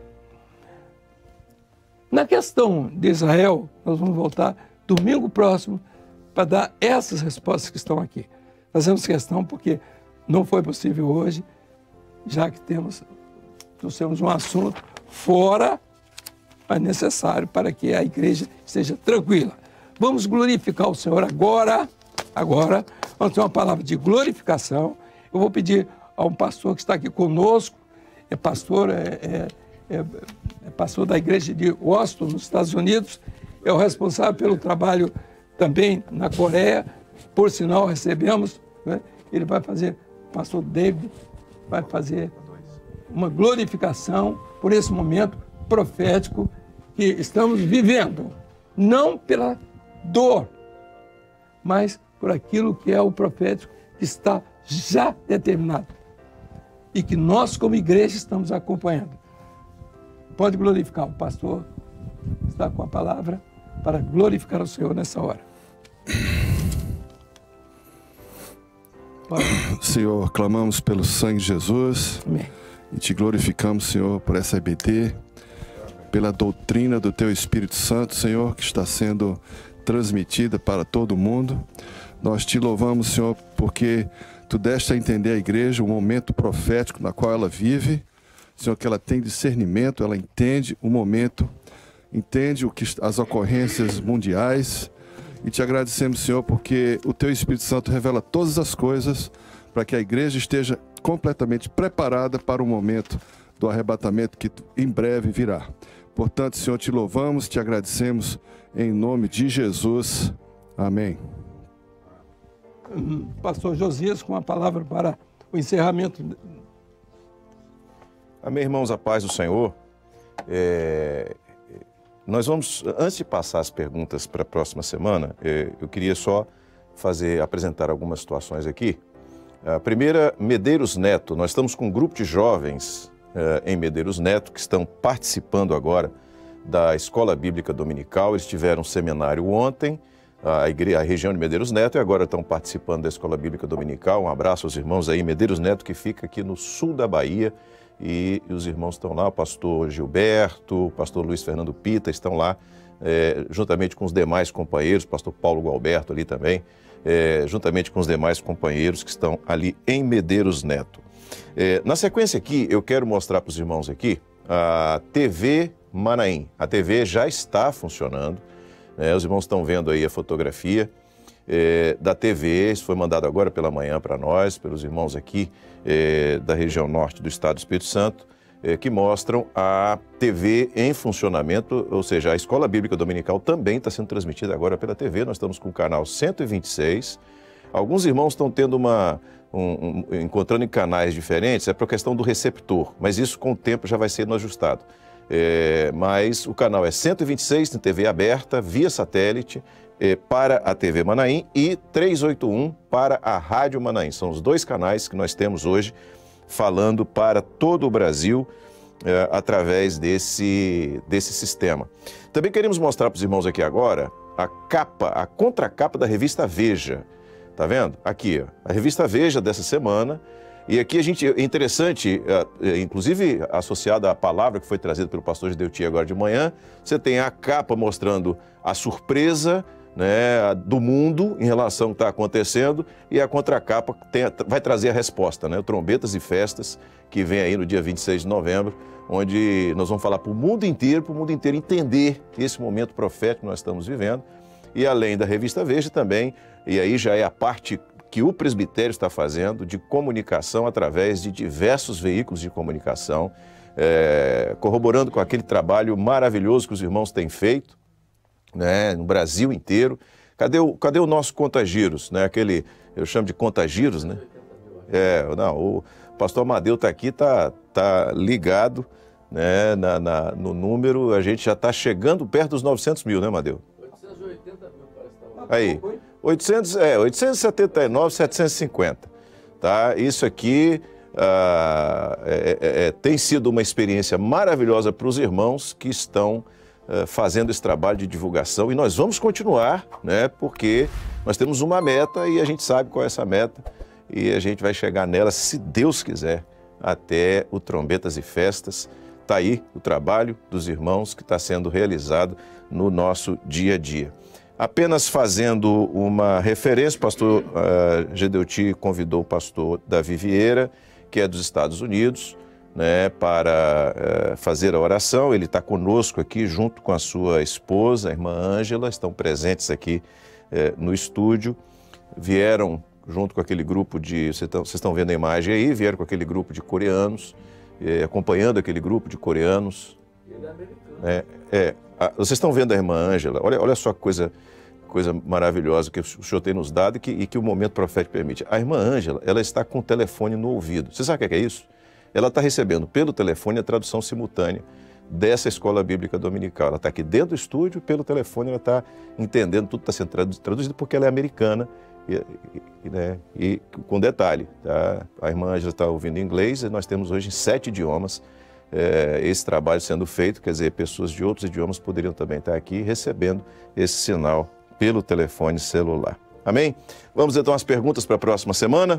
Na questão de Israel, nós vamos voltar domingo próximo para dar essas respostas que estão aqui. Fazemos questão porque não foi possível hoje, já que temos, trouxemos um assunto fora, mas necessário para que a igreja esteja tranquila. Vamos glorificar o Senhor agora, agora, vamos ter uma palavra de glorificação. Eu vou pedir a um pastor que está aqui conosco, é pastor, é, é, é, é pastor da igreja de Austin, nos Estados Unidos, é o responsável pelo trabalho também na Coreia, por sinal recebemos, né? Ele vai fazer, o pastor David vai fazer uma glorificação por esse momento profético que estamos vivendo, não pela dor, mas por aquilo que é o profético que está já determinado e que nós como igreja estamos acompanhando. Pode glorificar, o pastor está com a palavra para glorificar o Senhor nessa hora. Pode. Senhor, clamamos pelo sangue de Jesus. Amém. E te glorificamos, Senhor, por essa I B D, pela doutrina do Teu Espírito Santo, Senhor, que está sendo transmitida para todo mundo. Nós te louvamos, Senhor, porque Tu deste a entender a igreja o momento profético na qual ela vive, Senhor, que ela tem discernimento, ela entende o momento, entende o que, as ocorrências mundiais, e te agradecemos, Senhor, porque o Teu Espírito Santo revela todas as coisas para que a igreja esteja completamente preparada para o momento do arrebatamento que em breve virá. Portanto, Senhor, te louvamos, te agradecemos em nome de Jesus. Amém. Pastor Josias, com a palavra para o encerramento. Amém, irmãos, a paz do Senhor. É... Nós vamos, antes de passar as perguntas para a próxima semana, eu queria só fazer, apresentar algumas situações aqui. A primeira, Medeiros Neto. Nós estamos com um grupo de jovens uh, em Medeiros Neto que estão participando agora da Escola Bíblica Dominical. Eles tiveram um seminário ontem, a, igreja, a região de Medeiros Neto, e agora estão participando da Escola Bíblica Dominical. Um abraço aos irmãos aí, Medeiros Neto, que fica aqui no sul da Bahia. E, e os irmãos estão lá, o pastor Gilberto, o pastor Luiz Fernando Pita, estão lá, é, juntamente com os demais companheiros, o pastor Paulo Gualberto ali também, é, juntamente com os demais companheiros que estão ali em Medeiros Neto. É, na sequência aqui, eu quero mostrar para os irmãos aqui a T V Manaim. A T V já está funcionando, né? Os irmãos estão vendo aí a fotografia é, da T V, isso foi mandado agora pela manhã para nós, pelos irmãos aqui é, da região norte do estado do Espírito Santo, é, que mostram a T V em funcionamento, ou seja, a Escola Bíblica Dominical também está sendo transmitida agora pela T V. Nós estamos com o canal cento e vinte e seis. Alguns irmãos estão tendo uma, um, um, encontrando em canais diferentes, é por questão do receptor, mas isso com o tempo já vai sendo ajustado. É, mas o canal é cento e vinte e seis, tem T V aberta, via satélite, é, para a T V Manaim, e trezentos e oitenta e um para a Rádio Manaim. São os dois canais que nós temos hoje falando para todo o Brasil é, através desse, desse sistema. Também queremos mostrar para os irmãos aqui agora a capa, a contracapa da revista Veja. Tá vendo? Aqui, ó, a revista Veja dessa semana. E aqui a gente, é interessante, inclusive associada à palavra que foi trazida pelo pastor Gideuti agora de manhã, você tem a capa mostrando a surpresa né, do mundo em relação ao que está acontecendo, e a contracapa tem, vai trazer a resposta, né? O Trombetas e Festas, que vem aí no dia vinte e seis de novembro, onde nós vamos falar para o mundo inteiro, para o mundo inteiro entender esse momento profético que nós estamos vivendo. E além da Revista Veja também, e aí já é a parte que o presbitério está fazendo de comunicação através de diversos veículos de comunicação, é, corroborando com aquele trabalho maravilhoso que os irmãos têm feito, né, no Brasil inteiro. Cadê o, cadê o nosso contagiros, né? Aquele, eu chamo de contagiros, né? É, não, o pastor Amadeu está aqui, está tá ligado, né, na, na, no número, a gente já está chegando perto dos novecentos mil, né, Amadeu? oitocentos e oitenta mil, parece que está lá. Aí, oitocentos, é, oitocentos e setenta e nove mil setecentos e cinquenta, tá? Isso aqui ah, é, é, é, tem sido uma experiência maravilhosa para os irmãos que estão ah, fazendo esse trabalho de divulgação, e nós vamos continuar, né? Porque nós temos uma meta e a gente sabe qual é essa meta, e a gente vai chegar nela, se Deus quiser, até o Trombetas e Festas. Está aí o trabalho dos irmãos que está sendo realizado no nosso dia a dia. Apenas fazendo uma referência, o pastor uh, Gedeuti convidou o pastor Davi Vieira, que é dos Estados Unidos, né, para uh, fazer a oração. Ele está conosco aqui junto com a sua esposa, a irmã Ângela, estão presentes aqui uh, no estúdio. Vieram junto com aquele grupo de, vocês estão vendo a imagem aí, vieram com aquele grupo de coreanos, eh, acompanhando aquele grupo de coreanos. Ele é americano. É, é, a, vocês estão vendo a irmã Ângela, olha, olha só que coisa, coisa maravilhosa que o senhor tem nos dado e que, e que o momento profético permite. A irmã Ângela, ela está com o telefone no ouvido. Você sabe o que é isso? Ela está recebendo pelo telefone a tradução simultânea dessa escola bíblica dominical. Ela está aqui dentro do estúdio, pelo telefone ela está entendendo, tudo está sendo traduzido porque ela é americana. E, e, né, e com detalhe, tá? A irmã já está ouvindo inglês, e nós temos hoje em sete idiomas é, esse trabalho sendo feito, quer dizer, pessoas de outros idiomas poderiam também estar aqui recebendo esse sinal pelo telefone celular. Amém? Vamos então às perguntas para a próxima semana?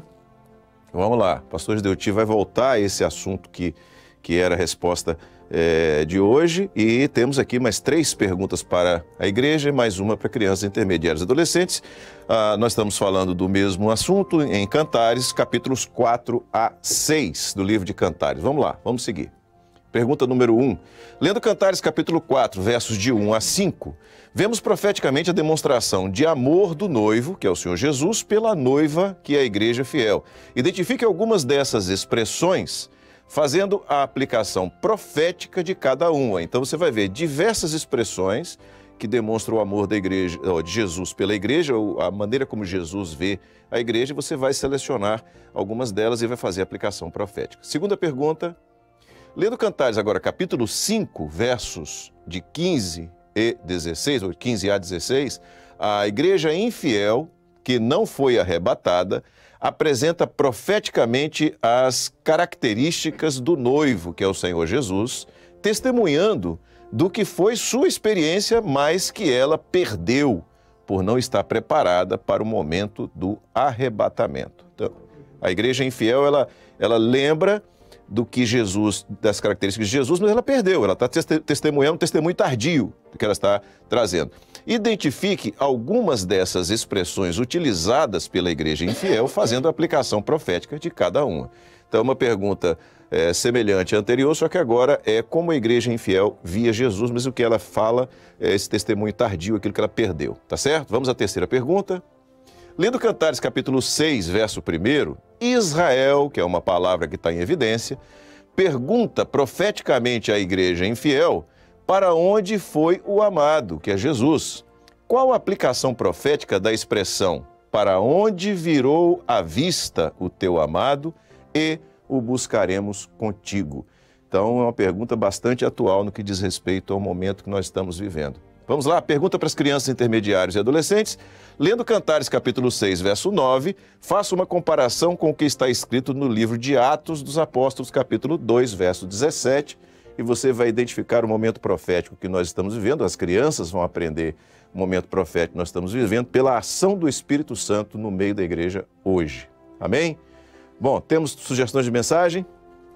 Vamos lá, o pastor Gedeuti vai voltar a esse assunto que, que era a resposta é, de hoje, e temos aqui mais três perguntas para a igreja e mais uma para crianças intermediárias e adolescentes. Ah, nós estamos falando do mesmo assunto em Cantares, capítulos quatro a seis do livro de Cantares. Vamos lá, vamos seguir. Pergunta número um. Lendo Cantares, capítulo quatro, versos de um a cinco, vemos profeticamente a demonstração de amor do noivo, que é o Senhor Jesus, pela noiva, que é a igreja fiel. Identifique algumas dessas expressões, fazendo a aplicação profética de cada uma. Então você vai ver diversas expressões que demonstram o amor da igreja, de Jesus pela igreja, a maneira como Jesus vê a igreja, e você vai selecionar algumas delas e vai fazer a aplicação profética. Segunda pergunta, lendo Cantares agora, capítulo cinco, versos de quinze e dezesseis, ou quinze a dezesseis, a igreja infiel, que não foi arrebatada, apresenta profeticamente as características do noivo, que é o Senhor Jesus, testemunhando do que foi sua experiência, mas que ela perdeu por não estar preparada para o momento do arrebatamento. Então, a igreja infiel, ela, ela lembra do que Jesus, das características de Jesus, mas ela perdeu, ela está testemunhando um testemunho tardio do que ela está trazendo. Identifique algumas dessas expressões utilizadas pela igreja infiel, fazendo a aplicação profética de cada uma. Então, uma pergunta é, semelhante à anterior, só que agora é como a igreja infiel via Jesus, mas o que ela fala é esse testemunho tardio, aquilo que ela perdeu, tá certo? Vamos à terceira pergunta. Lendo Cantares, capítulo seis, verso primeiro, Israel, que é uma palavra que está em evidência, pergunta profeticamente à igreja infiel para onde foi o amado, que é Jesus. Qual a aplicação profética da expressão para onde virou a vista o teu amado e o buscaremos contigo? Então, é uma pergunta bastante atual no que diz respeito ao momento que nós estamos vivendo. Vamos lá, pergunta para as crianças intermediárias e adolescentes. Lendo Cantares, capítulo seis, verso nove, faça uma comparação com o que está escrito no livro de Atos dos Apóstolos, capítulo dois, verso dezessete, e você vai identificar o momento profético que nós estamos vivendo. As crianças vão aprender o momento profético que nós estamos vivendo pela ação do Espírito Santo no meio da igreja hoje. Amém? Bom, temos sugestões de mensagem?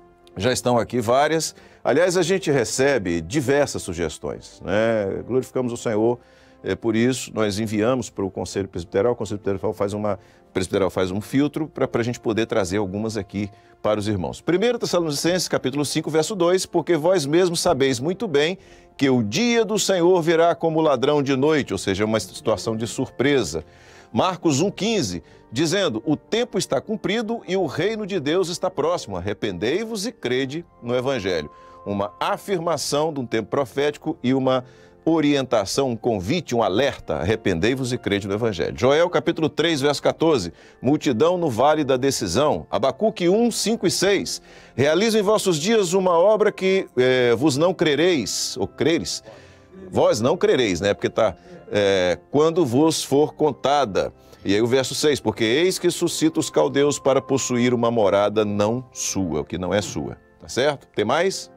Já estão aqui várias. Aliás, a gente recebe diversas sugestões, né? Glorificamos o Senhor É, por isso, nós enviamos para o Conselho Presbiterial, o Conselho Presbiterial faz, uma, Presbiterial faz um filtro para a gente poder trazer algumas aqui para os irmãos. primeira Tessalonicenses, capítulo cinco, verso dois, porque vós mesmos sabeis muito bem que o dia do Senhor virá como ladrão de noite, ou seja, uma situação de surpresa. Marcos um, quinze, dizendo, o tempo está cumprido e o reino de Deus está próximo, arrependei-vos e crede no Evangelho. Uma afirmação de um tempo profético e uma orientação, um convite, um alerta, arrependei-vos e crede no Evangelho. Joel capítulo três, verso quatorze, multidão no vale da decisão. Abacuque um, cinco e seis, realizem em vossos dias uma obra que eh, vos não crereis, ou creres, vós não crereis, né? Porque está, é, quando vos for contada. E aí o verso seis, porque eis que suscita os caldeus para possuir uma morada não sua, o que não é sua, tá certo? Tem mais?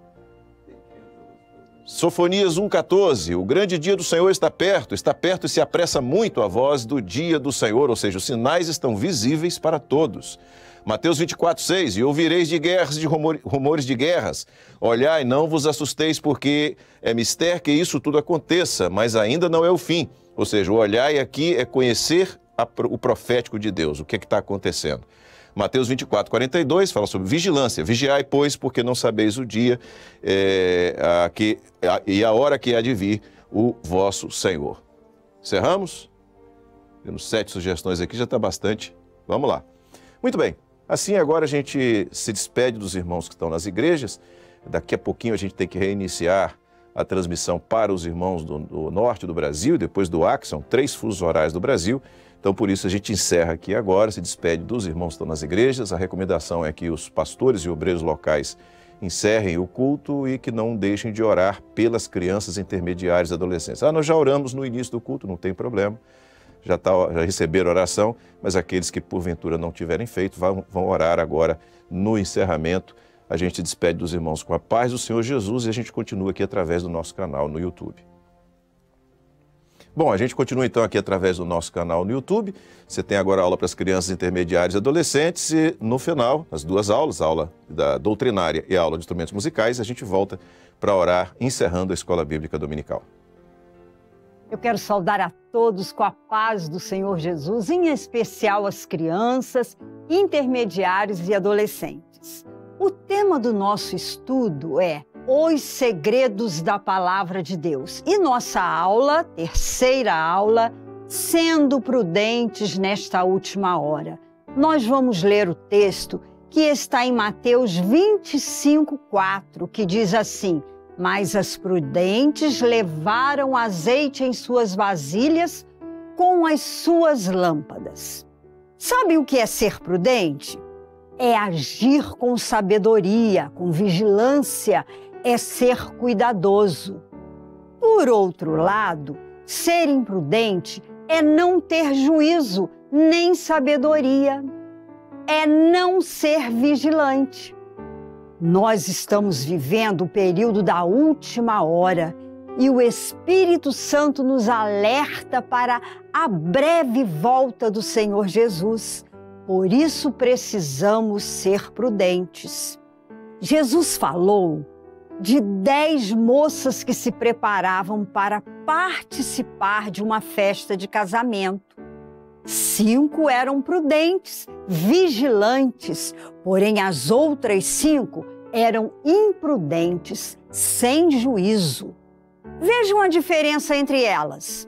Sofonias um, quatorze, o grande dia do Senhor está perto, está perto e se apressa muito a voz do dia do Senhor, ou seja, os sinais estão visíveis para todos. Mateus vinte e quatro, seis, e ouvireis de guerras e de rumor, rumores de guerras. Olhai, não vos assusteis, porque é mister que isso tudo aconteça, mas ainda não é o fim. Ou seja, o olhai aqui é conhecer a, o profético de Deus, o que é que está acontecendo. Mateus vinte e quatro, quarenta e dois, fala sobre vigilância. Vigiai, pois, porque não sabeis o dia é, a que, a, e a hora que há de vir o vosso Senhor. Encerramos? Temos sete sugestões aqui, já está bastante. Vamos lá. Muito bem. Assim, agora a gente se despede dos irmãos que estão nas igrejas. Daqui a pouquinho a gente tem que reiniciar a transmissão para os irmãos do, do norte do Brasil, depois do Acre, são três fusos horários do Brasil. Então, por isso, a gente encerra aqui agora, se despede dos irmãos que estão nas igrejas. A recomendação é que os pastores e obreiros locais encerrem o culto e que não deixem de orar pelas crianças intermediárias e adolescentes. Ah, nós já oramos no início do culto, não tem problema. Já, tá, já receberam oração, mas aqueles que porventura não tiverem feito vão, vão orar agora no encerramento. A gente despede dos irmãos com a paz do Senhor Jesus e a gente continua aqui através do nosso canal no YouTube. Bom, a gente continua então aqui através do nosso canal no YouTube. Você tem agora aula para as crianças intermediárias e adolescentes e no final, as duas aulas, a aula da doutrinária e a aula de instrumentos musicais, a gente volta para orar, encerrando a Escola Bíblica Dominical. Eu quero saudar a todos com a paz do Senhor Jesus, em especial as crianças, intermediários e adolescentes. O tema do nosso estudo é Os Segredos da Palavra de Deus. E nossa aula, terceira aula, Sendo Prudentes nesta Última Hora. Nós vamos ler o texto que está em Mateus vinte e cinco, quatro, que diz assim: mas as prudentes levaram azeite em suas vasilhas com as suas lâmpadas. Sabe o que é ser prudente? É agir com sabedoria, com vigilância, é ser cuidadoso. Por outro lado, ser imprudente é não ter juízo nem sabedoria, é não ser vigilante. Nós estamos vivendo o período da última hora e o Espírito Santo nos alerta para a breve volta do Senhor Jesus. Por isso precisamos ser prudentes. Jesus falou de dez moças que se preparavam para participar de uma festa de casamento. Cinco eram prudentes, vigilantes, porém as outras cinco eram imprudentes, sem juízo. Vejam a diferença entre elas.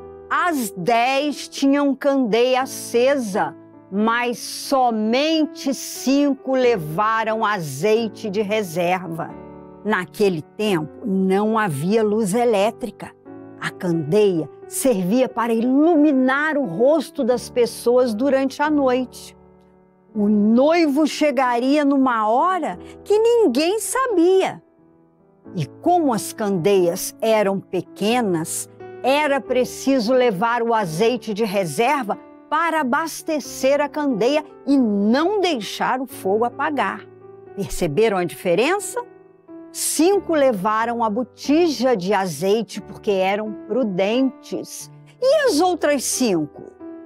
As dez tinham candeia acesa, mas somente cinco levaram azeite de reserva. Naquele tempo, não havia luz elétrica. A candeia servia para iluminar o rosto das pessoas durante a noite. O noivo chegaria numa hora que ninguém sabia. E como as candeias eram pequenas, era preciso levar o azeite de reserva para abastecer a candeia e não deixar o fogo apagar. Perceberam a diferença? Cinco levaram a botija de azeite porque eram prudentes. E as outras cinco?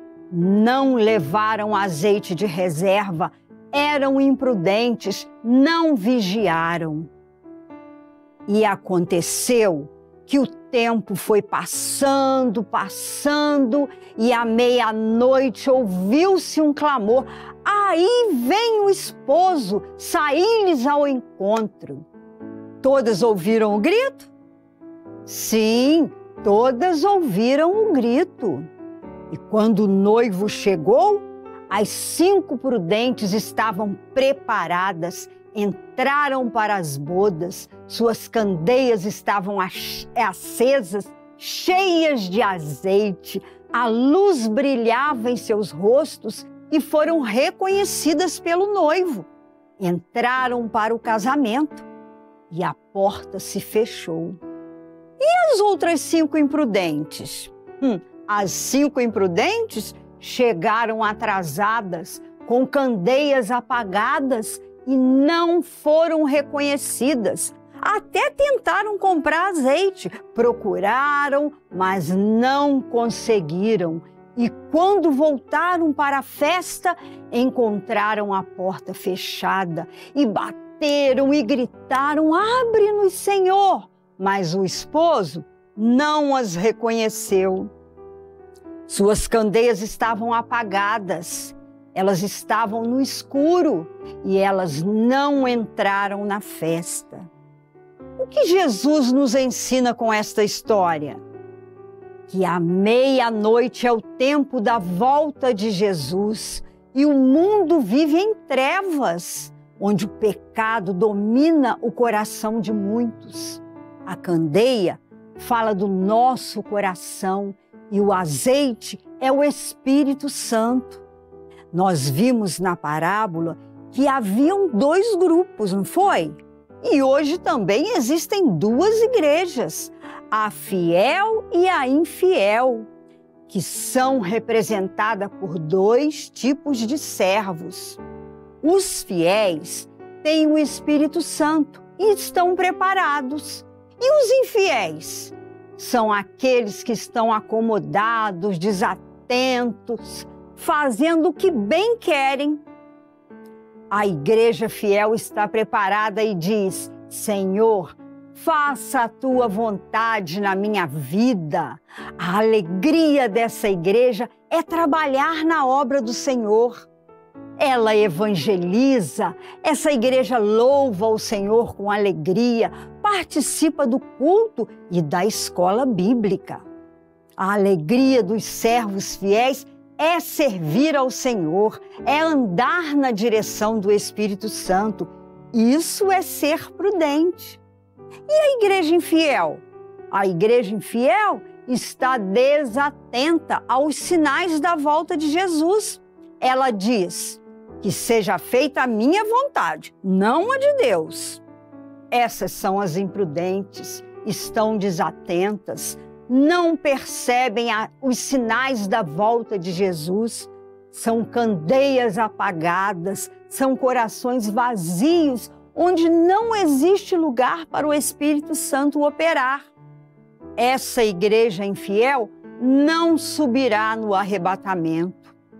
Não levaram azeite de reserva, eram imprudentes, não vigiaram. E aconteceu que o tempo foi passando, passando, e à meia-noite ouviu-se um clamor: aí vem o esposo, saí-lhes ao encontro. Todas ouviram o grito? Sim, todas ouviram o grito. E quando o noivo chegou, as cinco prudentes estavam preparadas, entraram para as bodas, suas candeias estavam acesas, cheias de azeite, a luz brilhava em seus rostos e foram reconhecidas pelo noivo. Entraram para o casamento e a porta se fechou. E as outras cinco imprudentes? Hum, as cinco imprudentes chegaram atrasadas, com candeias apagadas e não foram reconhecidas. Até tentaram comprar azeite, procuraram, mas não conseguiram. E quando voltaram para a festa, encontraram a porta fechada e bateram e gritaram: abre-nos, Senhor! Mas o esposo não as reconheceu. Suas candeias estavam apagadas, elas estavam no escuro e elas não entraram na festa. O que Jesus nos ensina com esta história? Que a meia-noite é o tempo da volta de Jesus e o mundo vive em trevas, onde o pecado domina o coração de muitos. A candeia fala do nosso coração e o azeite é o Espírito Santo. Nós vimos na parábola que haviam dois grupos, não foi? E hoje também existem duas igrejas, a fiel e a infiel, que são representadas por dois tipos de servos. Os fiéis têm o Espírito Santo e estão preparados. E os infiéis? São aqueles que estão acomodados, desatentos, fazendo o que bem querem. A igreja fiel está preparada e diz: Senhor, faça a tua vontade na minha vida. A alegria dessa igreja é trabalhar na obra do Senhor. Ela evangeliza, essa igreja louva o Senhor com alegria, participa do culto e da escola bíblica. A alegria dos servos fiéis é servir ao Senhor, é andar na direção do Espírito Santo. Isso é ser prudente. E a igreja infiel? A igreja infiel está desatenta aos sinais da volta de Jesus. Ela diz: que seja feita a minha vontade, não a de Deus. Essas são as imprudentes, estão desatentas, não percebem a, os sinais da volta de Jesus. São candeias apagadas, são corações vazios, onde não existe lugar para o Espírito Santo operar. Essa igreja infiel não subirá no arrebatamento.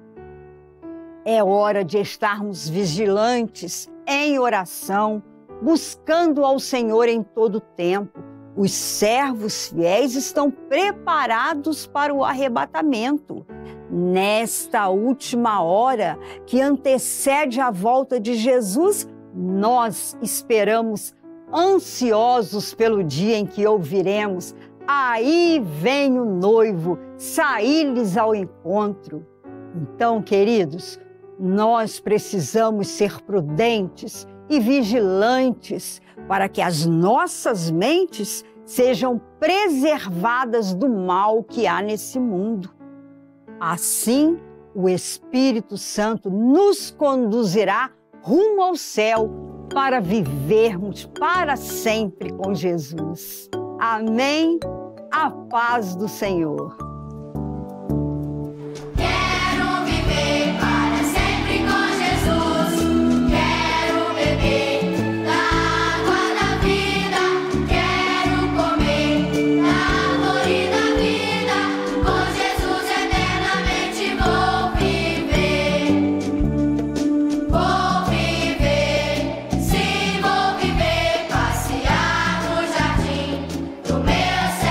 É hora de estarmos vigilantes, em oração, buscando ao Senhor em todo tempo. Os servos fiéis estão preparados para o arrebatamento. Nesta última hora que antecede a volta de Jesus, nós esperamos ansiosos pelo dia em que ouviremos: aí vem o noivo, saí-lhes ao encontro. Então, queridos, nós precisamos ser prudentes e vigilantes para que as nossas mentes sejam preservadas do mal que há nesse mundo. Assim, o Espírito Santo nos conduzirá rumo ao céu para vivermos para sempre com Jesus. Amém? A paz do Senhor. Meu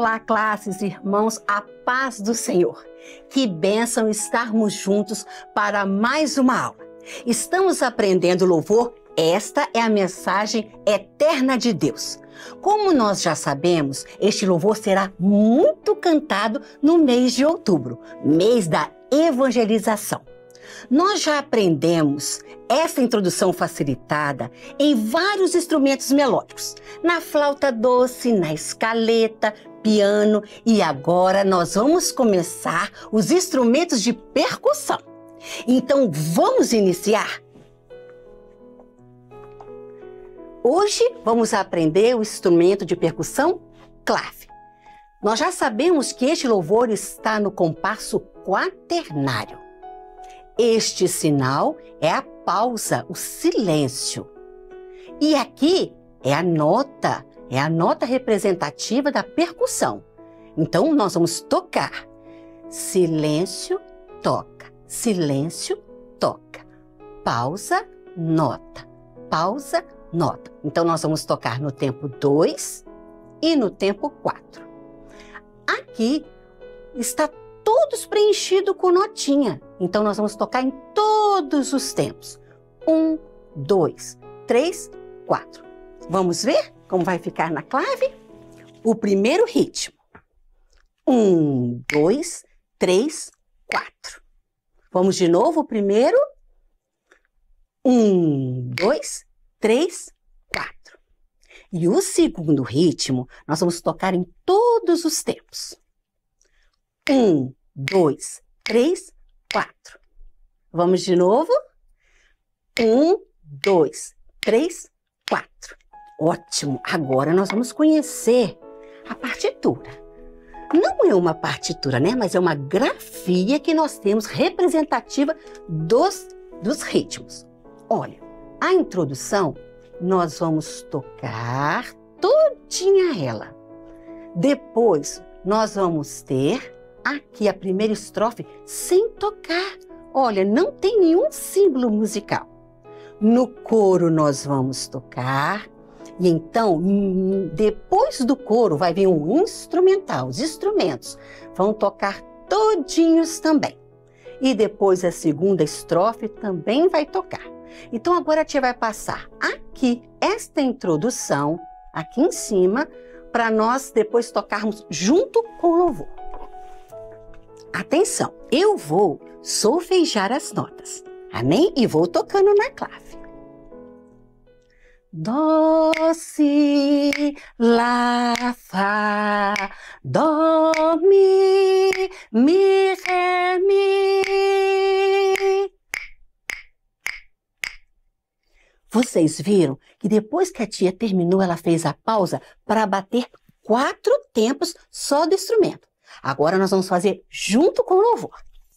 Olá, classes, irmãos, a paz do Senhor. Que bênção estarmos juntos para mais uma aula. Estamos aprendendo louvor, esta é a mensagem eterna de Deus. Como nós já sabemos, este louvor será muito cantado no mês de outubro, mês da evangelização. Nós já aprendemos essa introdução facilitada em vários instrumentos melódicos, na flauta doce, na escaleta, piano, e agora nós vamos começar os instrumentos de percussão. Então vamos iniciar? Hoje vamos aprender o instrumento de percussão clave. Nós já sabemos que este louvor está no compasso quaternário. Este sinal é a pausa, o silêncio. E aqui é a nota, é a nota representativa da percussão. Então nós vamos tocar. Silêncio, toca. Silêncio, toca. Pausa, nota. Pausa, nota. Então nós vamos tocar no tempo dois e no tempo quatro. Aqui está todos preenchidos com notinha. Então nós vamos tocar em todos os tempos. Um, dois, três, quatro. Vamos ver como vai ficar na clave? O primeiro ritmo. Um, dois, três, quatro. Vamos de novo o primeiro. Um, dois, três, quatro. E o segundo ritmo, nós vamos tocar em todos os tempos. Um, dois, três, quatro. Vamos de novo. Um, dois, três, quatro. Ótimo! Agora nós vamos conhecer a partitura. Não é uma partitura, né? Mas é uma grafia que nós temos representativa dos, dos ritmos. Olha, a introdução nós vamos tocar todinha ela. Depois nós vamos ter aqui a primeira estrofe sem tocar. Olha, não tem nenhum símbolo musical. No coro nós vamos tocar. E então, depois do coro vai vir um instrumental. Os instrumentos vão tocar todinhos também. E depois a segunda estrofe também vai tocar. Então agora a tia vai passar aqui esta introdução, aqui em cima, para nós depois tocarmos junto com o louvor. Atenção, eu vou solfejar as notas, amém? E vou tocando na clave. Dó, si, lá, fá, dó, mi, mi, ré, mi. Vocês viram que depois que a tia terminou, ela fez a pausa para bater quatro tempos só do instrumento. Agora nós vamos fazer junto com o louvor.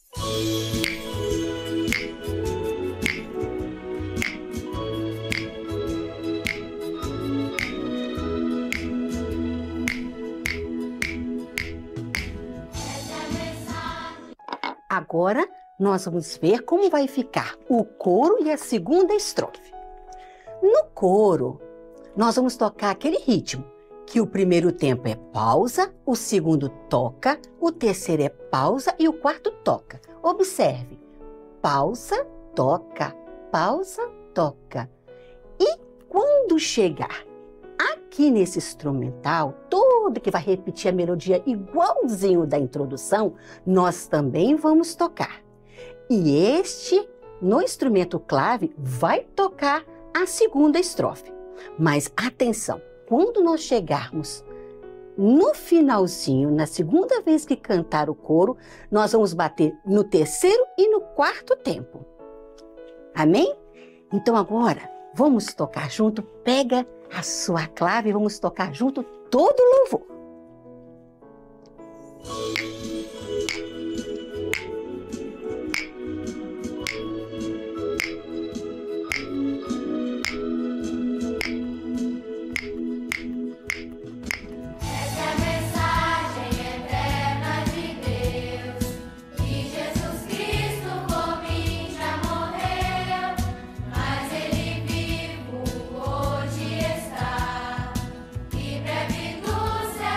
Agora nós vamos ver como vai ficar o coro e a segunda estrofe. No coro, nós vamos tocar aquele ritmo, que o primeiro tempo é pausa, o segundo toca, o terceiro é pausa e o quarto toca. Observe, pausa, toca, pausa, toca. E quando chegar aqui nesse instrumental, todo que vai repetir a melodia igualzinho da introdução, nós também vamos tocar. E este, no instrumento clave, vai tocar a segunda estrofe. Mas atenção, quando nós chegarmos no finalzinho, na segunda vez que cantar o coro, nós vamos bater no terceiro e no quarto tempo. Amém? Então agora, vamos tocar junto, pega a sua clave e vamos tocar junto todo o louvor. Hoje está, e breve do céu.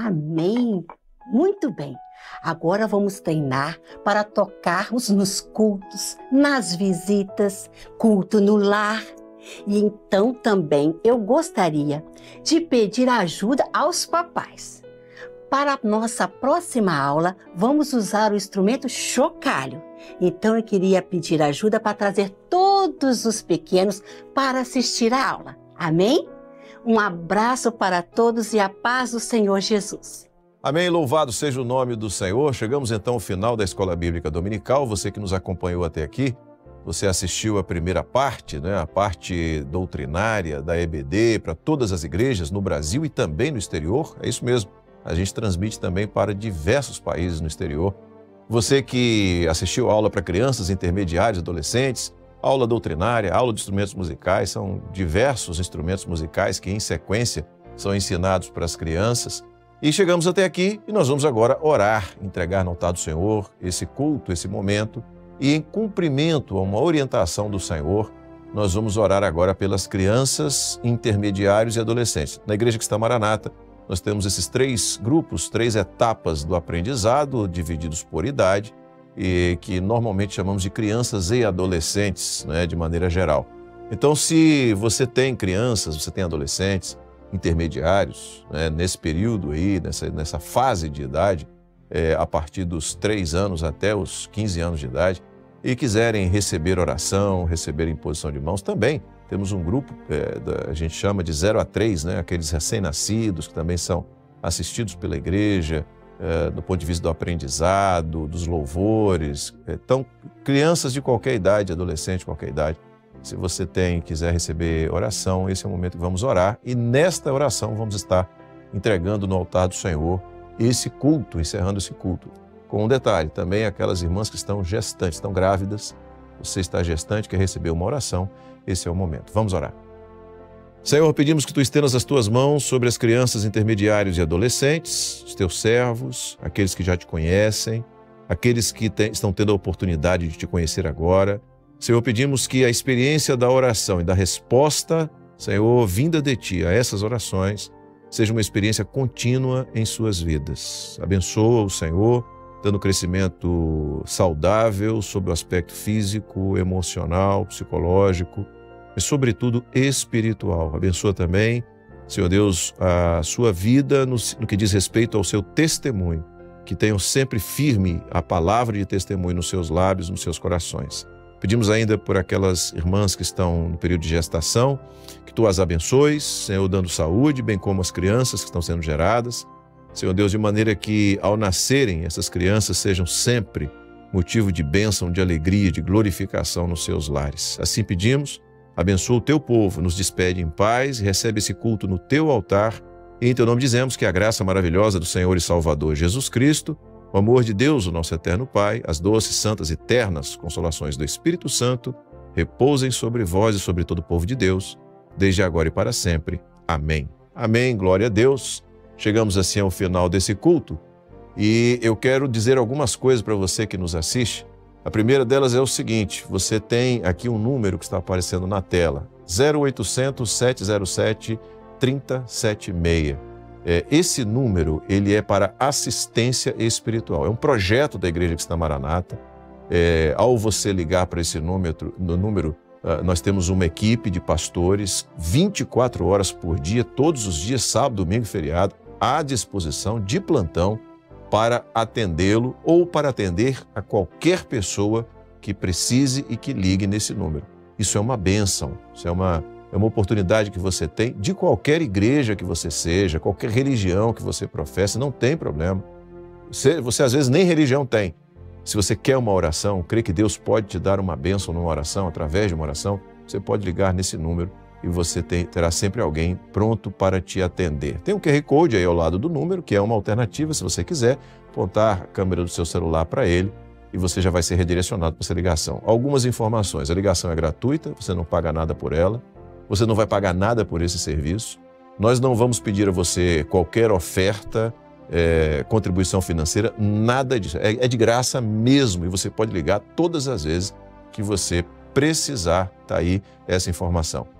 Amém. Muito bem. Agora vamos treinar para tocarmos nos cultos, nas visitas, culto no lar. E então também eu gostaria de pedir ajuda aos papais. Para a nossa próxima aula, vamos usar o instrumento chocalho. Então eu queria pedir ajuda para trazer todos os pequenos para assistir à aula. Amém? Um abraço para todos e a paz do Senhor Jesus. Amém, louvado seja o nome do Senhor. Chegamos então ao final da Escola Bíblica Dominical. Você que nos acompanhou até aqui, você assistiu a primeira parte, né, a parte doutrinária da E B D para todas as igrejas no Brasil e também no exterior. É isso mesmo, a gente transmite também para diversos países no exterior. Você que assistiu a aula para crianças, intermediários, adolescentes, aula doutrinária, aula de instrumentos musicais, são diversos instrumentos musicais que em sequência são ensinados para as crianças. E chegamos até aqui e nós vamos agora orar, entregar no altar do Senhor esse culto, esse momento. E em cumprimento a uma orientação do Senhor, nós vamos orar agora pelas crianças, intermediários e adolescentes. Na Igreja Cristã Maranata, nós temos esses três grupos, três etapas do aprendizado, divididos por idade, e que normalmente chamamos de crianças e adolescentes, né, de maneira geral. Então, se você tem crianças, você tem adolescentes, intermediários, né, nesse período aí, nessa, nessa fase de idade, é, a partir dos três anos até os quinze anos de idade, e quiserem receber oração, receber imposição de mãos, também temos um grupo, é, da, a gente chama de zero a três, né, aqueles recém-nascidos que também são assistidos pela igreja, é, do ponto de vista do aprendizado, dos louvores. Então, crianças de qualquer idade, adolescente de qualquer idade, se você tem quiser receber oração, esse é o momento que vamos orar. E nesta oração vamos estar entregando no altar do Senhor esse culto, encerrando esse culto. Com um detalhe, também aquelas irmãs que estão gestantes, estão grávidas, você está gestante, quer receber uma oração, esse é o momento. Vamos orar. Senhor, pedimos que Tu estendas as Tuas mãos sobre as crianças, intermediários e adolescentes, os Teus servos, aqueles que já Te conhecem, aqueles que te, estão tendo a oportunidade de Te conhecer agora. Senhor, pedimos que a experiência da oração e da resposta, Senhor, vinda de Ti a essas orações, seja uma experiência contínua em suas vidas. Abençoa o Senhor, dando crescimento saudável sobre o aspecto físico, emocional, psicológico e, sobretudo, espiritual. Abençoa também, Senhor Deus, a sua vida no, no que diz respeito ao seu testemunho, que tenham sempre firme a palavra de testemunho nos seus lábios, nos seus corações. Pedimos ainda por aquelas irmãs que estão no período de gestação, que Tu as abençoes, Senhor, dando saúde, bem como as crianças que estão sendo geradas. Senhor Deus, de maneira que ao nascerem essas crianças sejam sempre motivo de bênção, de alegria, de glorificação nos seus lares. Assim pedimos, abençoa o Teu povo, nos despede em paz e recebe esse culto no Teu altar. E em Teu nome dizemos que a graça maravilhosa do Senhor e Salvador Jesus Cristo, o amor de Deus, o nosso eterno Pai, as doces, santas e ternas consolações do Espírito Santo, repousem sobre vós e sobre todo o povo de Deus, desde agora e para sempre. Amém. Amém, glória a Deus. Chegamos assim ao final desse culto e eu quero dizer algumas coisas para você que nos assiste. A primeira delas é o seguinte, você tem aqui um número que está aparecendo na tela, zero oitocentos, sete zero sete, três zero sete seis. É, esse número ele é para assistência espiritual. É um projeto da Igreja Cristã Maranata. É, ao você ligar para esse número, no número uh, nós temos uma equipe de pastores vinte e quatro horas por dia, todos os dias, sábado, domingo e feriado, à disposição de plantão para atendê-lo ou para atender a qualquer pessoa que precise e que ligue nesse número. Isso é uma bênção, isso é uma É uma oportunidade que você tem de qualquer igreja que você seja, qualquer religião que você professe, não tem problema. Você, você às vezes nem religião tem. Se você quer uma oração, crê que Deus pode te dar uma bênção numa oração, através de uma oração, você pode ligar nesse número e você tem, terá sempre alguém pronto para te atender. Tem um Q R Code aí ao lado do número, que é uma alternativa, se você quiser, apontar a câmera do seu celular para ele e você já vai ser redirecionado para essa ligação. Algumas informações, a ligação é gratuita, você não paga nada por ela. Você não vai pagar nada por esse serviço. Nós não vamos pedir a você qualquer oferta, é, contribuição financeira, nada disso. É, é de graça mesmo e você pode ligar todas as vezes que você precisar. Tá aí essa informação.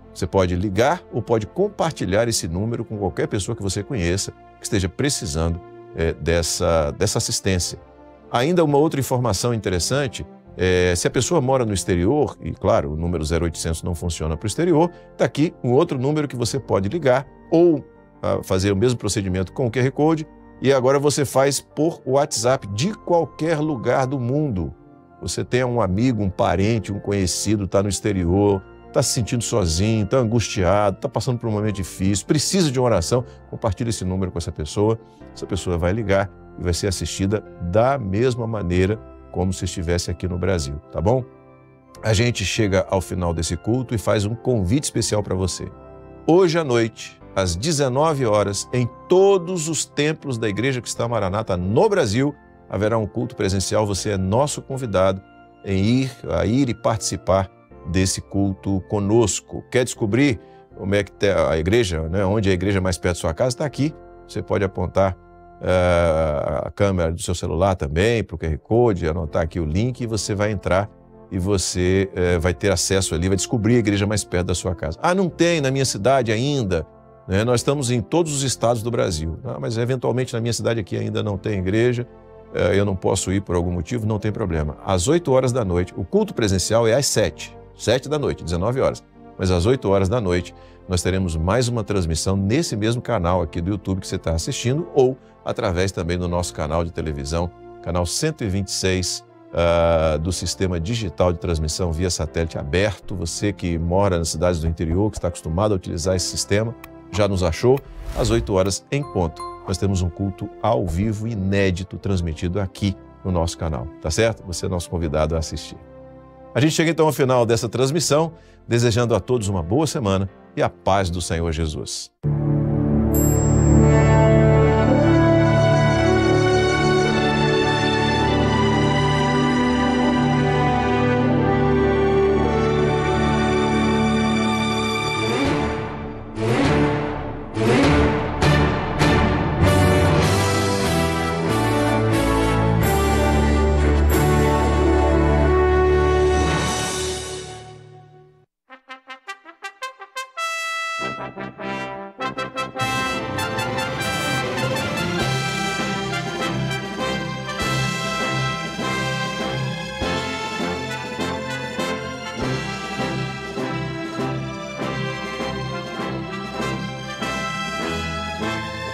Você pode ligar ou pode compartilhar esse número com qualquer pessoa que você conheça que esteja precisando é, dessa, dessa assistência. Ainda uma outra informação interessante, é, se a pessoa mora no exterior, e claro, o número zero oitocentos não funciona para o exterior, está aqui um outro número que você pode ligar ou a, fazer o mesmo procedimento com o Q R Code, e agora você faz por WhatsApp de qualquer lugar do mundo. Você tem um amigo, um parente, um conhecido, está no exterior, está se sentindo sozinho, está angustiado, está passando por um momento difícil, precisa de uma oração, compartilhe esse número com essa pessoa. Essa pessoa vai ligar e vai ser assistida da mesma maneira como se estivesse aqui no Brasil, tá bom? A gente chega ao final desse culto e faz um convite especial para você. Hoje à noite, às dezenove horas, em todos os templos da Igreja Cristã Maranata no Brasil, haverá um culto presencial. Você é nosso convidado em ir, a ir e participar desse culto conosco. Quer descobrir como é que está a igreja, né? Onde é a igreja mais perto da sua casa? Está aqui. Você pode apontar uh, a câmera do seu celular também para o Q R Code, anotar aqui o link e você vai entrar e você uh, vai ter acesso ali, vai descobrir a igreja mais perto da sua casa. Ah, não tem na minha cidade ainda. Né? Nós estamos em todos os estados do Brasil, né? Mas eventualmente na minha cidade aqui ainda não tem igreja. Uh, eu não posso ir por algum motivo, não tem problema. Às oito horas da noite, o culto presencial é às sete. sete da noite, dezenove horas. Mas às oito horas da noite, nós teremos mais uma transmissão nesse mesmo canal aqui do YouTube que você está assistindo ou através também do nosso canal de televisão, canal cento e vinte e seis uh, do Sistema Digital de Transmissão via Satélite Aberto. Você que mora nas cidades do interior, que está acostumado a utilizar esse sistema, já nos achou. Às oito horas em ponto, nós temos um culto ao vivo inédito transmitido aqui no nosso canal, tá certo? Você é nosso convidado a assistir. A gente chega então ao final dessa transmissão, desejando a todos uma boa semana e a paz do Senhor Jesus. Thank you.